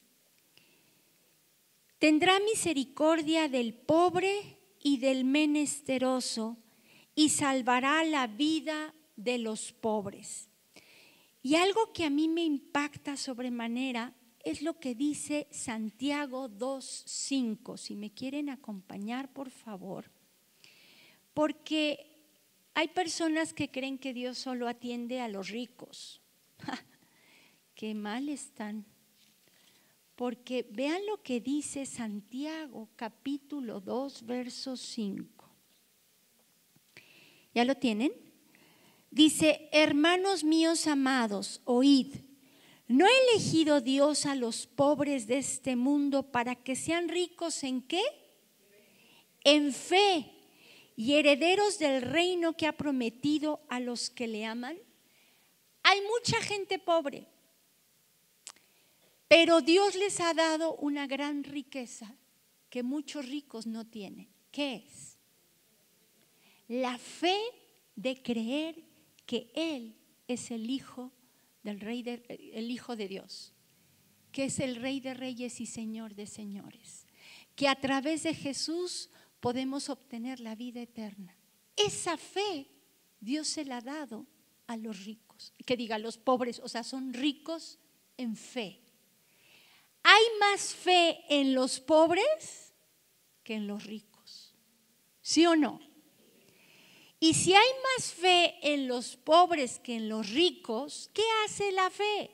Tendrá misericordia del pobre y del menesteroso y salvará la vida de los pobres. Y algo que a mí me impacta sobremanera es lo que dice Santiago 2:5. Si me quieren acompañar, por favor. Porque hay personas que creen que Dios solo atiende a los ricos. Qué mal están. Porque vean lo que dice Santiago capítulo 2, verso 5. ¿Ya lo tienen? Dice: hermanos míos amados, oíd. ¿No ha elegido Dios a los pobres de este mundo para que sean ricos en qué? En fe y herederos del reino que ha prometido a los que le aman. Hay mucha gente pobre, pero Dios les ha dado una gran riqueza que muchos ricos no tienen. ¿Qué es? La fe de creer que Él es el Hijo del Rey, el Hijo de Dios, que es el Rey de Reyes y Señor de Señores, que a través de Jesús podemos obtener la vida eterna. Esa fe Dios se la ha dado a los ricos, que diga los pobres, o sea, son ricos en fe. Hay más fe en los pobres que en los ricos, ¿sí o no? Y si hay más fe en los pobres que en los ricos, ¿qué hace la fe?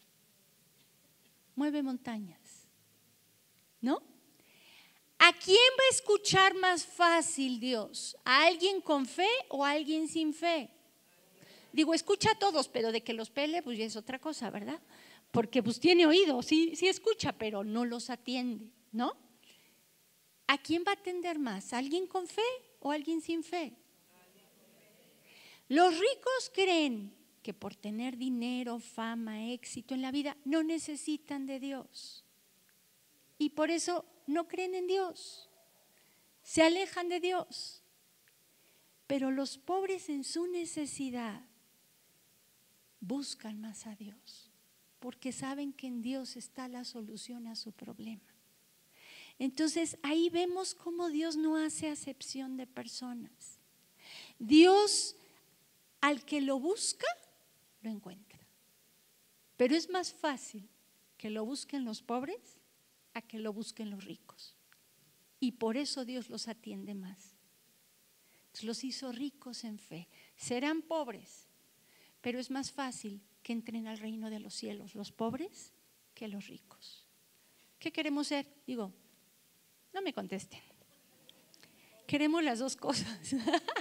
Mueve montañas, ¿no? ¿A quién va a escuchar más fácil Dios? ¿A alguien con fe o a alguien sin fe? Digo, escucha a todos, pero de que los pele, pues ya es otra cosa, ¿verdad? Porque pues tiene oído, sí escucha, pero no los atiende, ¿no? ¿A quién va a atender más? ¿A alguien con fe o a alguien sin fe? Los ricos creen que por tener dinero, fama, éxito en la vida, no necesitan de Dios. Y por eso no creen en Dios. Se alejan de Dios. Pero los pobres en su necesidad buscan más a Dios, porque saben que en Dios está la solución a su problema. Entonces ahí vemos cómo Dios no hace acepción de personas. Dios, al que lo busca, lo encuentra. Pero es más fácil que lo busquen los pobres a que lo busquen los ricos. Y por eso Dios los atiende más. Los hizo ricos en fe. Serán pobres, pero es más fácil que entren al reino de los cielos los pobres que los ricos. ¿Qué queremos ser? Digo, no me contesten. Queremos las dos cosas.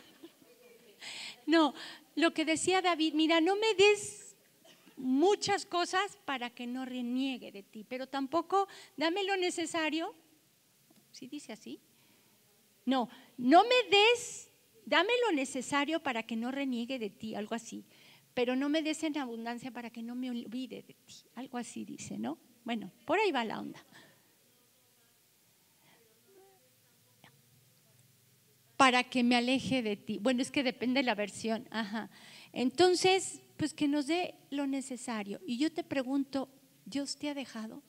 No, lo que decía David, mira, no me des muchas cosas para que no reniegue de ti, pero tampoco dame lo necesario. ¿Sí dice así? No me des, dame lo necesario para que no reniegue de ti, algo así. Pero no me des en abundancia para que no me olvide de ti, algo así dice, ¿no? Bueno, por ahí va la onda. Para que me aleje de ti. Bueno, es que depende de la versión. Ajá. Entonces, pues que nos dé lo necesario. Y yo te pregunto, ¿Dios te ha dejado?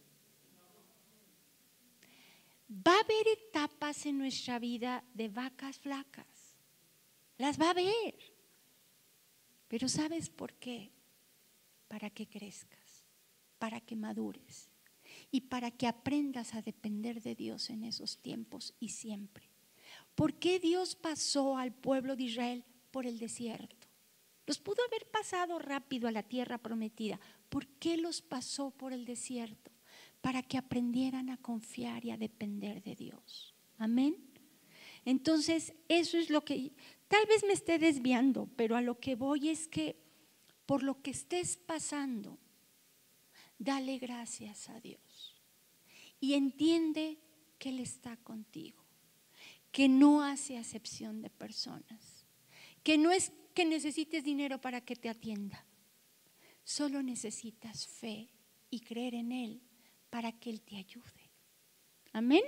Va a haber etapas en nuestra vida de vacas flacas. Las va a haber. Pero ¿sabes por qué? Para que crezcas, para que madures y para que aprendas a depender de Dios en esos tiempos y siempre. ¿por qué Dios pasó al pueblo de Israel por el desierto? Los pudo haber pasado rápido a la tierra prometida. ¿Por qué los pasó por el desierto? Para que aprendieran a confiar y a depender de Dios. Amén. Entonces, eso es lo que, tal vez me esté desviando, pero a lo que voy es que por lo que estés pasando, dale gracias a Dios. Y entiende que Él está contigo, que no hace acepción de personas, que no es que necesites dinero para que te atienda, solo necesitas fe y creer en Él para que Él te ayude. Amén.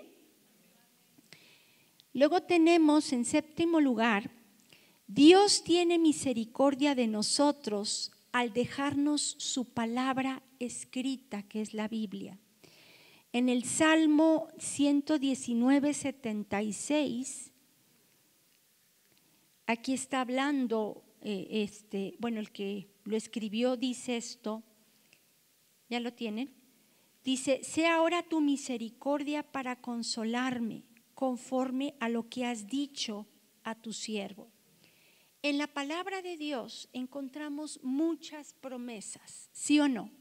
Luego tenemos en séptimo lugar, Dios tiene misericordia de nosotros al dejarnos su palabra escrita, que es la Biblia. En el Salmo 119, 76, aquí está hablando, el que lo escribió dice esto, ¿ya lo tienen? Dice, sea ahora tu misericordia para consolarme, conforme a lo que has dicho a tu siervo. En la palabra de Dios encontramos muchas promesas, ¿sí o no?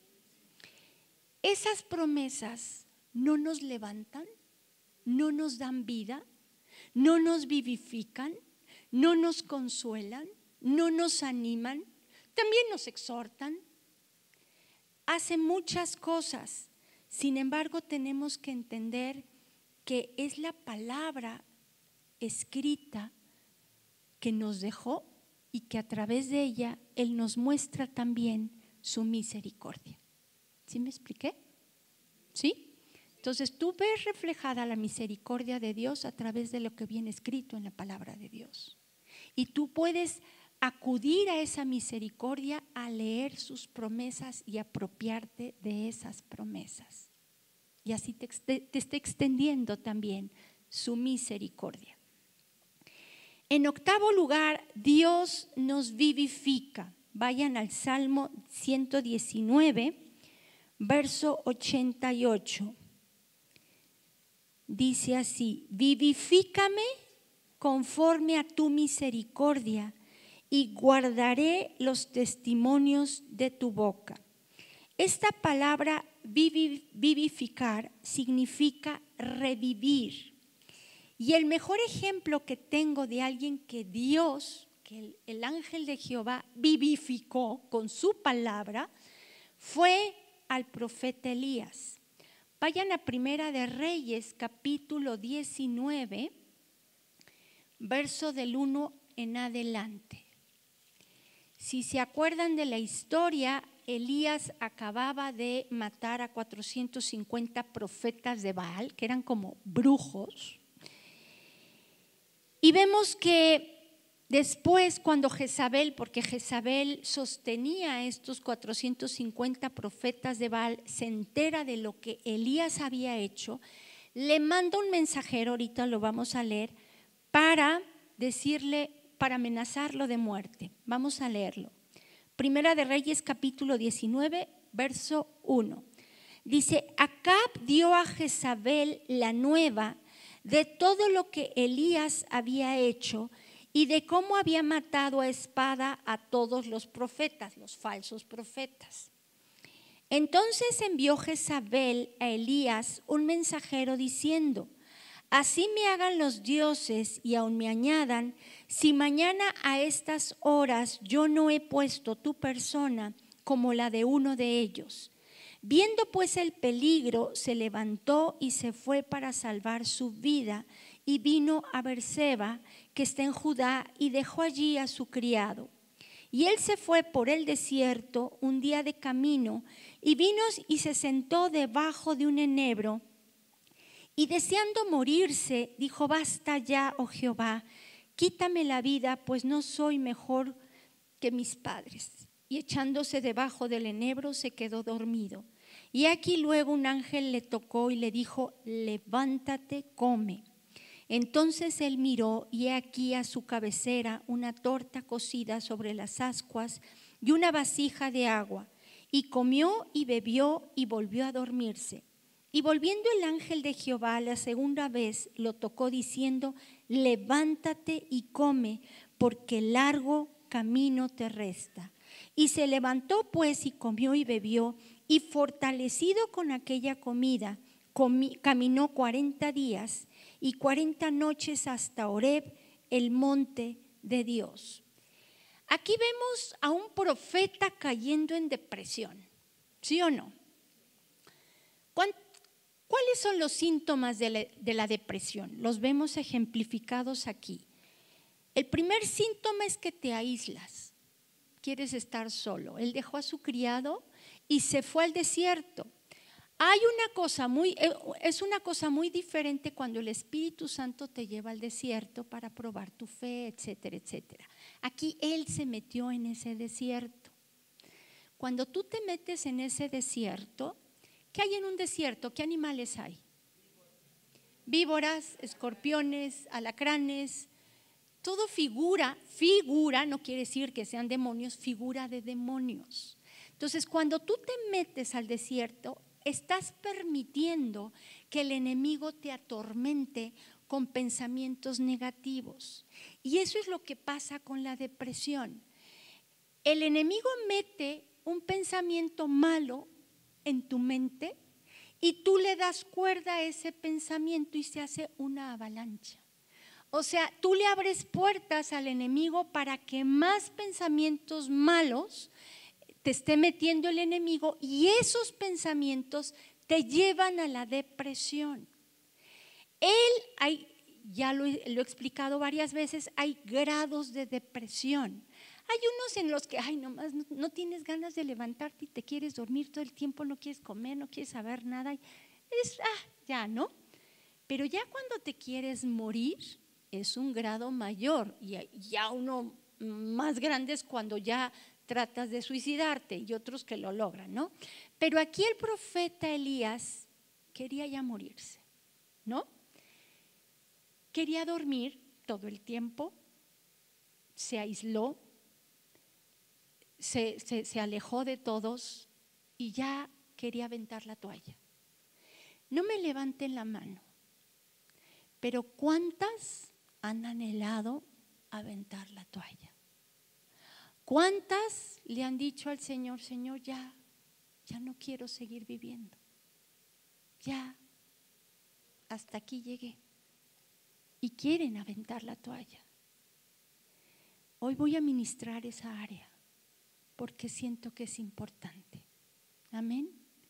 Esas promesas no nos levantan, no nos dan vida, no nos vivifican, no nos consuelan, no nos animan, también nos exhortan. Hacen muchas cosas, sin embargo tenemos que entender que es la palabra escrita que nos dejó y que a través de ella Él nos muestra también su misericordia. ¿Sí me expliqué? ¿Sí? Entonces tú ves reflejada la misericordia de Dios a través de lo que viene escrito en la palabra de Dios. Y tú puedes acudir a esa misericordia a leer sus promesas y apropiarte de esas promesas. Y así te está extendiendo también su misericordia. En octavo lugar, Dios nos vivifica. Vayan al Salmo 119, verso 88. Dice así, vivifícame conforme a tu misericordia y guardaré los testimonios de tu boca. Esta palabra vivificar significa revivir. Y el mejor ejemplo que tengo de alguien que Dios, que el ángel de Jehová vivificó con su palabra, fue al profeta Elías. Vayan a Primera de Reyes, capítulo 19, verso del 1 en adelante. Si se acuerdan de la historia, Elías acababa de matar a 450 profetas de Baal, que eran como brujos. Y vemos que después cuando Jezabel, porque Jezabel sostenía a estos 450 profetas de Baal, se entera de lo que Elías había hecho, le manda un mensajero, ahorita lo vamos a leer, para decirle, para amenazarlo de muerte. Vamos a leerlo. Primera de Reyes, capítulo 19, verso 1. Dice, Acab dio a Jezabel la nueva de todo lo que Elías había hecho y de cómo había matado a espada a todos los profetas, los falsos profetas. Entonces envió Jezabel a Elías un mensajero diciendo, así me hagan los dioses y aun me añadan, si mañana a estas horas yo no he puesto tu persona como la de uno de ellos. Viendo pues el peligro, se levantó y se fue para salvar su vida y vino a Berseba, que está en Judá, y dejó allí a su criado. Y él se fue por el desierto un día de camino y vino y se sentó debajo de un enebro y deseando morirse, dijo, basta ya, oh Jehová, quítame la vida, pues no soy mejor que mis padres. Y echándose debajo del enebro se quedó dormido. Y aquí luego un ángel le tocó y le dijo, levántate, come. Entonces él miró y he aquí a su cabecera una torta cocida sobre las ascuas y una vasija de agua. Y comió y bebió y volvió a dormirse. Y volviendo el ángel de Jehová la segunda vez, lo tocó diciendo: levántate y come, porque largo camino te resta. Y se levantó pues y comió y bebió, y fortalecido con aquella comida, caminó 40 días y 40 noches hasta Horeb, el monte de Dios. Aquí vemos a un profeta cayendo en depresión, ¿sí o no? ¿Cuáles son los síntomas de la depresión? Los vemos ejemplificados aquí. El primer síntoma es que te aíslas, quieres estar solo. Él dejó a su criado y se fue al desierto. Es una cosa muy diferente cuando el Espíritu Santo te lleva al desierto para probar tu fe, etcétera, etcétera. Aquí él se metió en ese desierto. Cuando tú te metes en ese desierto, ¿qué hay en un desierto? ¿Qué animales hay? Víboras, escorpiones, alacranes. Todo figura, no quiere decir que sean demonios, figura de demonios. Entonces, cuando tú te metes al desierto, estás permitiendo que el enemigo te atormente con pensamientos negativos. Y eso es lo que pasa con la depresión. El enemigo mete un pensamiento malo en tu mente y tú le das cuerda a ese pensamiento y se hace una avalancha. O sea, tú le abres puertas al enemigo para que más pensamientos malos te esté metiendo el enemigo, y esos pensamientos te llevan a la depresión. Ya lo he explicado varias veces, hay grados de depresión. Hay unos en los que, nomás no tienes ganas de levantarte y te quieres dormir todo el tiempo, no quieres comer, no quieres saber nada. Ya, ¿no? Pero ya cuando te quieres morir, es un grado mayor, y ya uno más grande es cuando ya tratas de suicidarte, y otros que lo logran, ¿no? Pero aquí el profeta Elías quería ya morirse, ¿no? Quería dormir todo el tiempo, se aisló, se alejó de todos y ya quería aventar la toalla. No me levanten la mano, pero ¿cuántas han anhelado aventar la toalla? ¿Cuántas le han dicho al Señor: Señor, ya no quiero seguir viviendo, ya hasta aquí llegué? Y quieren aventar la toalla. Hoy voy a ministrar esa área porque siento que es importante. Amén.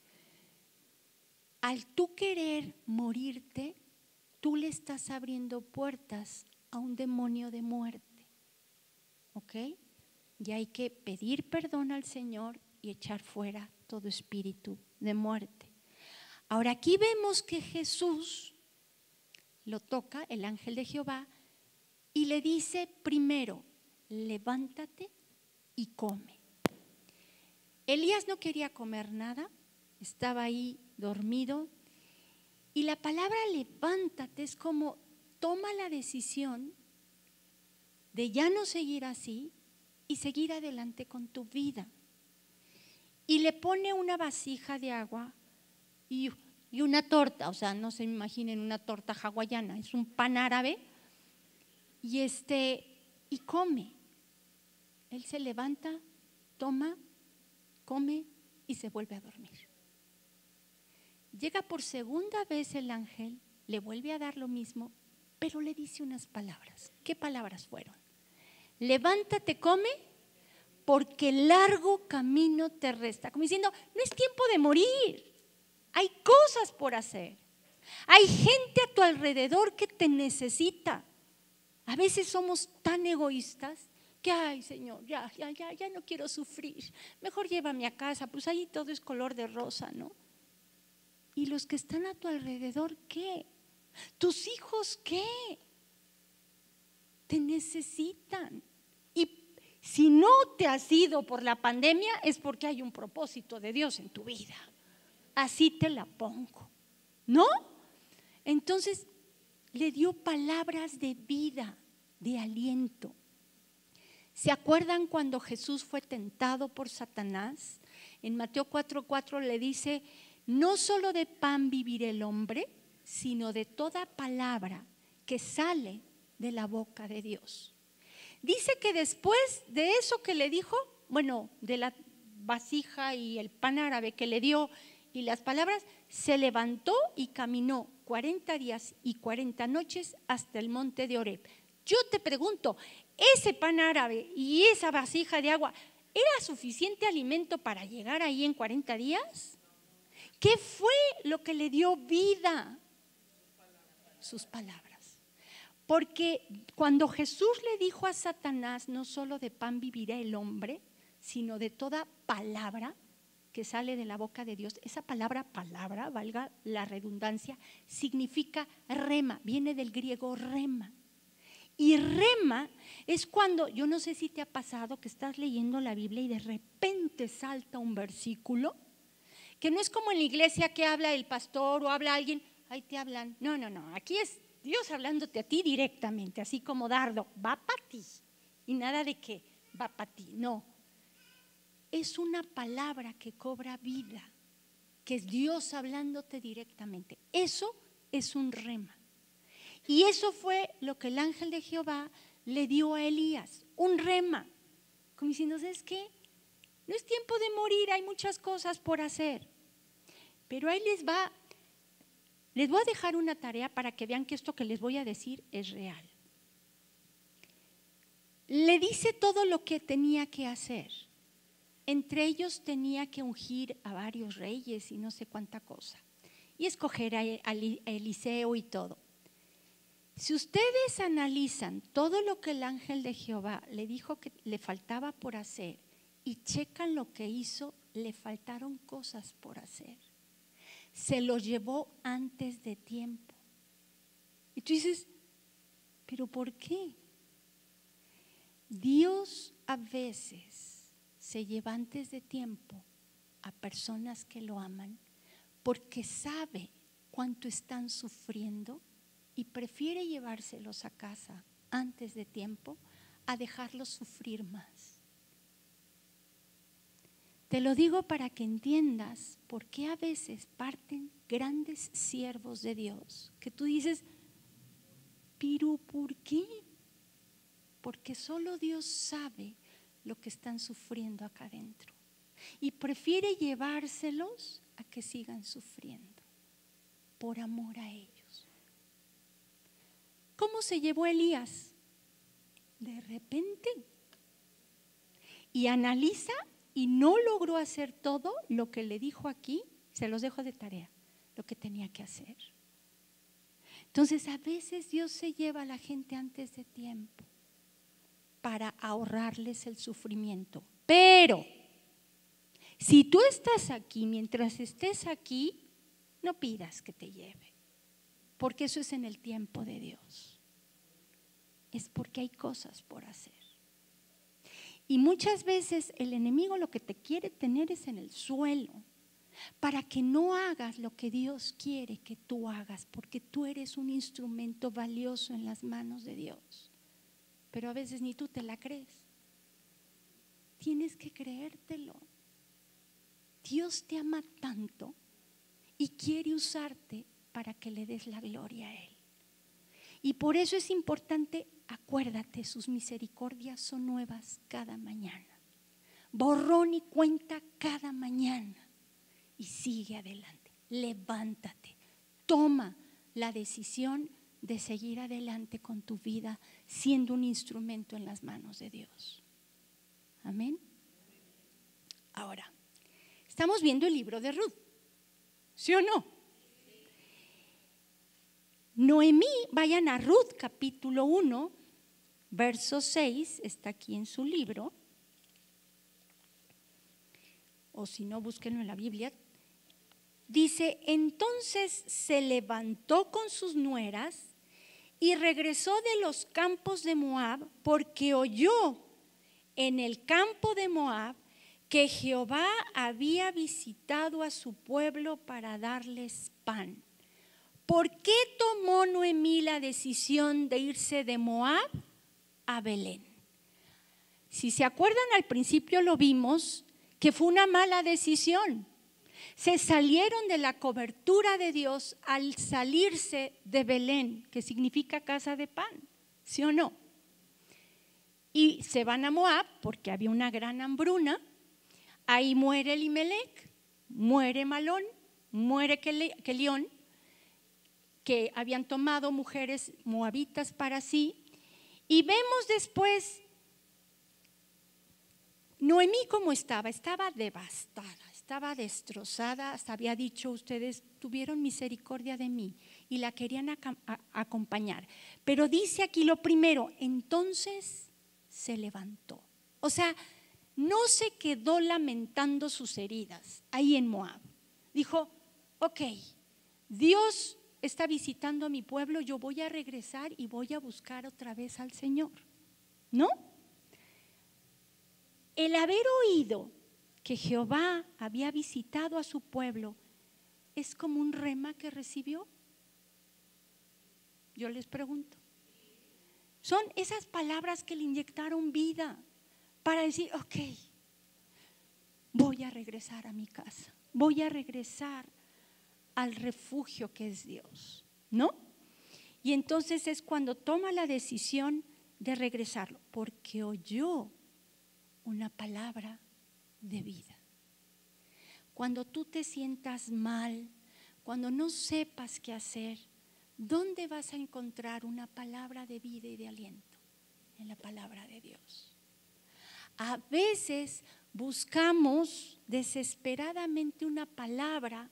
Al tú querer morirte, tú le estás abriendo puertas a un demonio de muerte. ¿Ok? Y hay que pedir perdón al Señor y echar fuera todo espíritu de muerte. Ahora aquí vemos que Jesús lo toca, el ángel de Jehová, y le dice primero: levántate y come. Elías no quería comer nada, estaba ahí dormido, y la palabra levántate es como toma la decisión de ya no seguir así y seguir adelante con tu vida. Y le pone una vasija de agua y una torta, o sea, no se imaginen una torta hawaiana, es un pan árabe, y come. Él se levanta, toma, come y se vuelve a dormir. Llega por segunda vez el ángel, le vuelve a dar lo mismo, pero le dice unas palabras. ¿Qué palabras fueron? Levántate, come, porque largo camino te resta. Como diciendo, no es tiempo de morir, hay cosas por hacer. Hay gente a tu alrededor que te necesita. A veces somos tan egoístas que, ay, Señor, ya no quiero sufrir. Mejor llévame a casa, pues ahí todo es color de rosa, ¿no? ¿Y los que están a tu alrededor qué? ¿Tus hijos qué? Te necesitan. Y si no te has ido por la pandemia, es porque hay un propósito de Dios en tu vida. Así te la pongo, ¿no? Entonces le dio palabras de vida, de aliento. ¿Se acuerdan cuando Jesús fue tentado por Satanás? En Mateo 4:4 le dice: No solo de pan vivirá el hombre, sino de toda palabra que sale de la boca de Dios. Dice que después de eso que le dijo, bueno, de la vasija y el pan árabe que le dio y las palabras, se levantó y caminó 40 días y 40 noches hasta el monte de Horeb. Yo te pregunto, ¿ese pan árabe y esa vasija de agua era suficiente alimento para llegar ahí en 40 días? ¿Qué fue lo que le dio vida? Sus palabras. Porque cuando Jesús le dijo a Satanás, no solo de pan vivirá el hombre, sino de toda palabra que sale de la boca de Dios, esa palabra, valga la redundancia, significa rema, viene del griego rema. Y rema es cuando, yo no sé si te ha pasado que estás leyendo la Biblia y de repente salta un versículo, que no es como en la iglesia que habla el pastor o habla alguien, ahí te hablan. No, aquí es Dios hablándote a ti directamente, así como dardo, va para ti. Y nada de que va para ti, no. Es una palabra que cobra vida, que es Dios hablándote directamente. Eso es un rema. Y eso fue lo que el ángel de Jehová le dio a Elías, un rema. Como diciendo, ¿sabes qué? No es tiempo de morir, hay muchas cosas por hacer. Pero ahí les voy a dejar una tarea para que vean que esto que les voy a decir es real. Le dice todo lo que tenía que hacer. Entre ellos tenía que ungir a varios reyes y no sé cuánta cosa. Y escoger a Eliseo y todo. Si ustedes analizan todo lo que el ángel de Jehová le dijo que le faltaba por hacer y checan lo que hizo, le faltaron cosas por hacer. Se lo llevó antes de tiempo. Y tú dices, ¿pero por qué? Dios a veces se lleva antes de tiempo a personas que lo aman porque sabe cuánto están sufriendo y prefiere llevárselos a casa antes de tiempo a dejarlos sufrir más. Te lo digo para que entiendas por qué a veces parten grandes siervos de Dios, que tú dices, ¿pero por qué? Porque solo Dios sabe lo que están sufriendo acá adentro y prefiere llevárselos a que sigan sufriendo por amor a ellos. ¿Cómo se llevó Elías? De repente. Y analiza y no logró hacer todo lo que le dijo aquí, se los dejo de tarea, lo que tenía que hacer. Entonces a veces Dios se lleva a la gente antes de tiempo para ahorrarles el sufrimiento. Pero si tú estás aquí, mientras estés aquí, no pidas que te lleve, porque eso es en el tiempo de Dios. Es porque hay cosas por hacer. Y muchas veces el enemigo lo que te quiere tener es en el suelo, para que no hagas lo que Dios quiere que tú hagas, porque tú eres un instrumento valioso en las manos de Dios. Pero a veces ni tú te la crees. Tienes que creértelo. Dios te ama tanto y quiere usarte para que le des la gloria a Él. Y por eso es importante, acuérdate, sus misericordias son nuevas cada mañana. Borrón y cuenta cada mañana. Y sigue adelante, levántate, toma la decisión de seguir adelante con tu vida siendo un instrumento en las manos de Dios. Amén. Ahora, estamos viendo el libro de Ruth, ¿sí o no? Noemí, vayan a Ruth capítulo 1, verso 6, está aquí en su libro, o si no, búsquenlo en la Biblia. Dice, entonces se levantó con sus nueras y regresó de los campos de Moab, porque oyó en el campo de Moab que Jehová había visitado a su pueblo para darles pan. ¿Por qué tomó Noemí la decisión de irse de Moab a Belén? Si se acuerdan, al principio lo vimos que fue una mala decisión. Se salieron de la cobertura de Dios al salirse de Belén, que significa casa de pan, ¿sí o no? Y se van a Moab porque había una gran hambruna. Ahí muere Elimelec, muere Malón, muere Kelión, que habían tomado mujeres moabitas para sí. Y vemos después Noemí cómo estaba devastada, estaba destrozada. Hasta había dicho, ustedes tuvieron misericordia de mí y la querían acompañar. Pero dice aquí lo primero, entonces se levantó. O sea, no se quedó lamentando sus heridas ahí en Moab. Dijo, ok, Dios está visitando a mi pueblo, yo voy a regresar y voy a buscar otra vez al Señor. ¿No? El haber oído que Jehová había visitado a su pueblo es como un rema que recibió. Yo les pregunto. Son esas palabras que le inyectaron vida para decir, ok, voy a regresar a mi casa, voy a regresar al refugio que es Dios, ¿no? Y entonces es cuando toma la decisión de regresarlo, porque oyó una palabra de vida. Cuando tú te sientas mal, cuando no sepas qué hacer, ¿dónde vas a encontrar una palabra de vida y de aliento? En la palabra de Dios. A veces buscamos desesperadamente una palabra,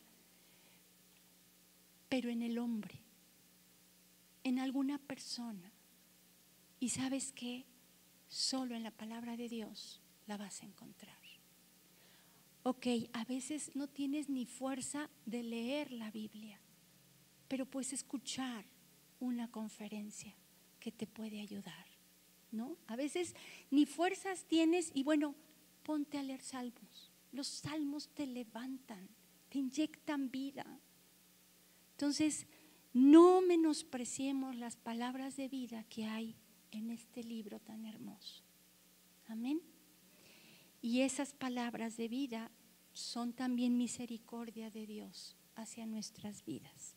pero en el hombre, en alguna persona. ¿Y sabes qué? Solo en la palabra de Dios la vas a encontrar. Ok, a veces no tienes ni fuerza de leer la Biblia, pero puedes escuchar una conferencia que te puede ayudar, ¿no? A veces ni fuerzas tienes y bueno, ponte a leer salmos. Los salmos te levantan, te inyectan vida. Entonces, no menospreciemos las palabras de vida que hay en este libro tan hermoso. Amén. Y esas palabras de vida son también misericordia de Dios hacia nuestras vidas.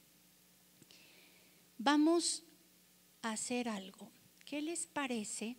Vamos a hacer algo. ¿Qué les parece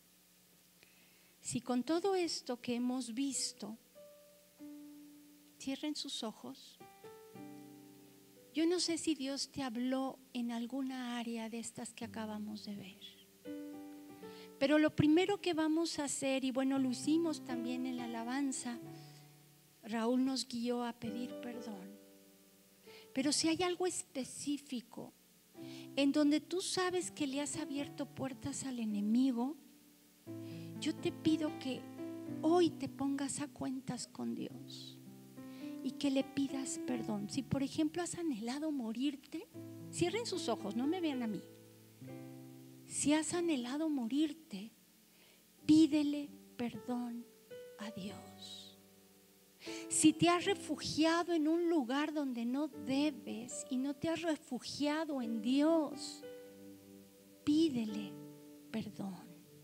si con todo esto que hemos visto, cierren sus ojos? Yo no sé si Dios te habló en alguna área de estas que acabamos de ver. Pero lo primero que vamos a hacer, y bueno, lo hicimos también en la alabanza, Raúl nos guió a pedir perdón. Pero si hay algo específico en donde tú sabes que le has abierto puertas al enemigo, yo te pido que hoy te pongas a cuentas con Dios y que le pidas perdón. Si por ejemplo has anhelado morirte, cierren sus ojos, no me vean a mí. Si has anhelado morirte, pídele perdón a Dios. Si te has refugiado en un lugar donde no debes y no te has refugiado en Dios, pídele perdón.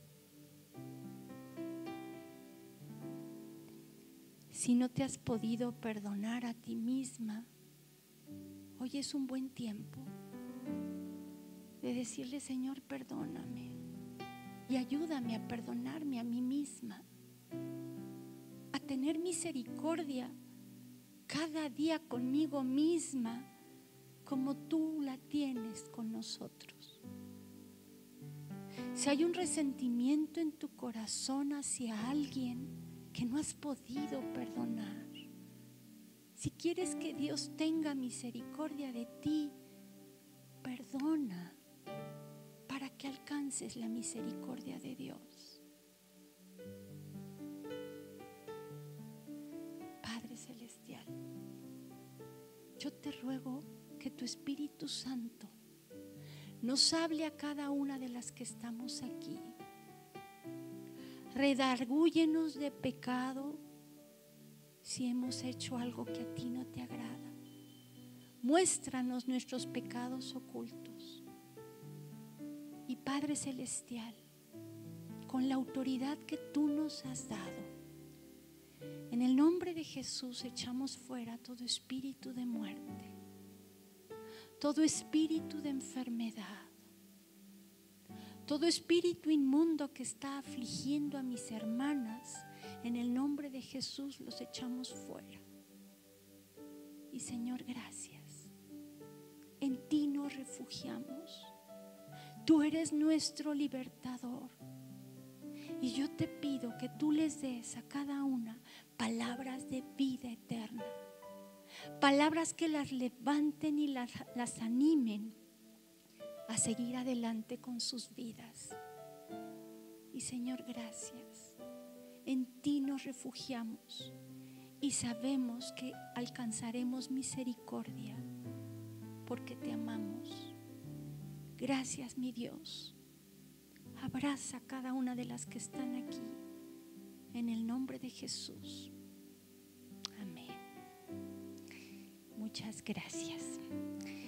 Si no te has podido perdonar a ti misma, hoy es un buen tiempo de decirle, Señor, perdóname y ayúdame a perdonarme a mí misma, a tener misericordia cada día conmigo misma como tú la tienes con nosotros. Si hay un resentimiento en tu corazón hacia alguien que no has podido perdonar, si quieres que Dios tenga misericordia de ti, perdona para que alcances la misericordia de Dios. Padre Celestial, yo te ruego que tu Espíritu Santo nos hable a cada una de las que estamos aquí. Redargúyenos de pecado si hemos hecho algo que a ti no te agrada. Muéstranos nuestros pecados ocultos. Y Padre Celestial, con la autoridad que tú nos has dado, En el nombre de Jesús echamos fuera todo espíritu de muerte, todo espíritu de enfermedad, todo espíritu inmundo que está afligiendo a mis hermanas. En el nombre de Jesús los echamos fuera. Y Señor, gracias. En ti nos refugiamos. Tú eres nuestro libertador. Y yo te pido que tú les des a cada una palabras de vida eterna. Palabras que las levanten y las animen a seguir adelante con sus vidas. Y Señor, gracias. En ti nos refugiamos y sabemos que alcanzaremos misericordia porque te amamos. Gracias, mi Dios. Abraza a cada una de las que están aquí en el nombre de Jesús. Amén. Muchas gracias.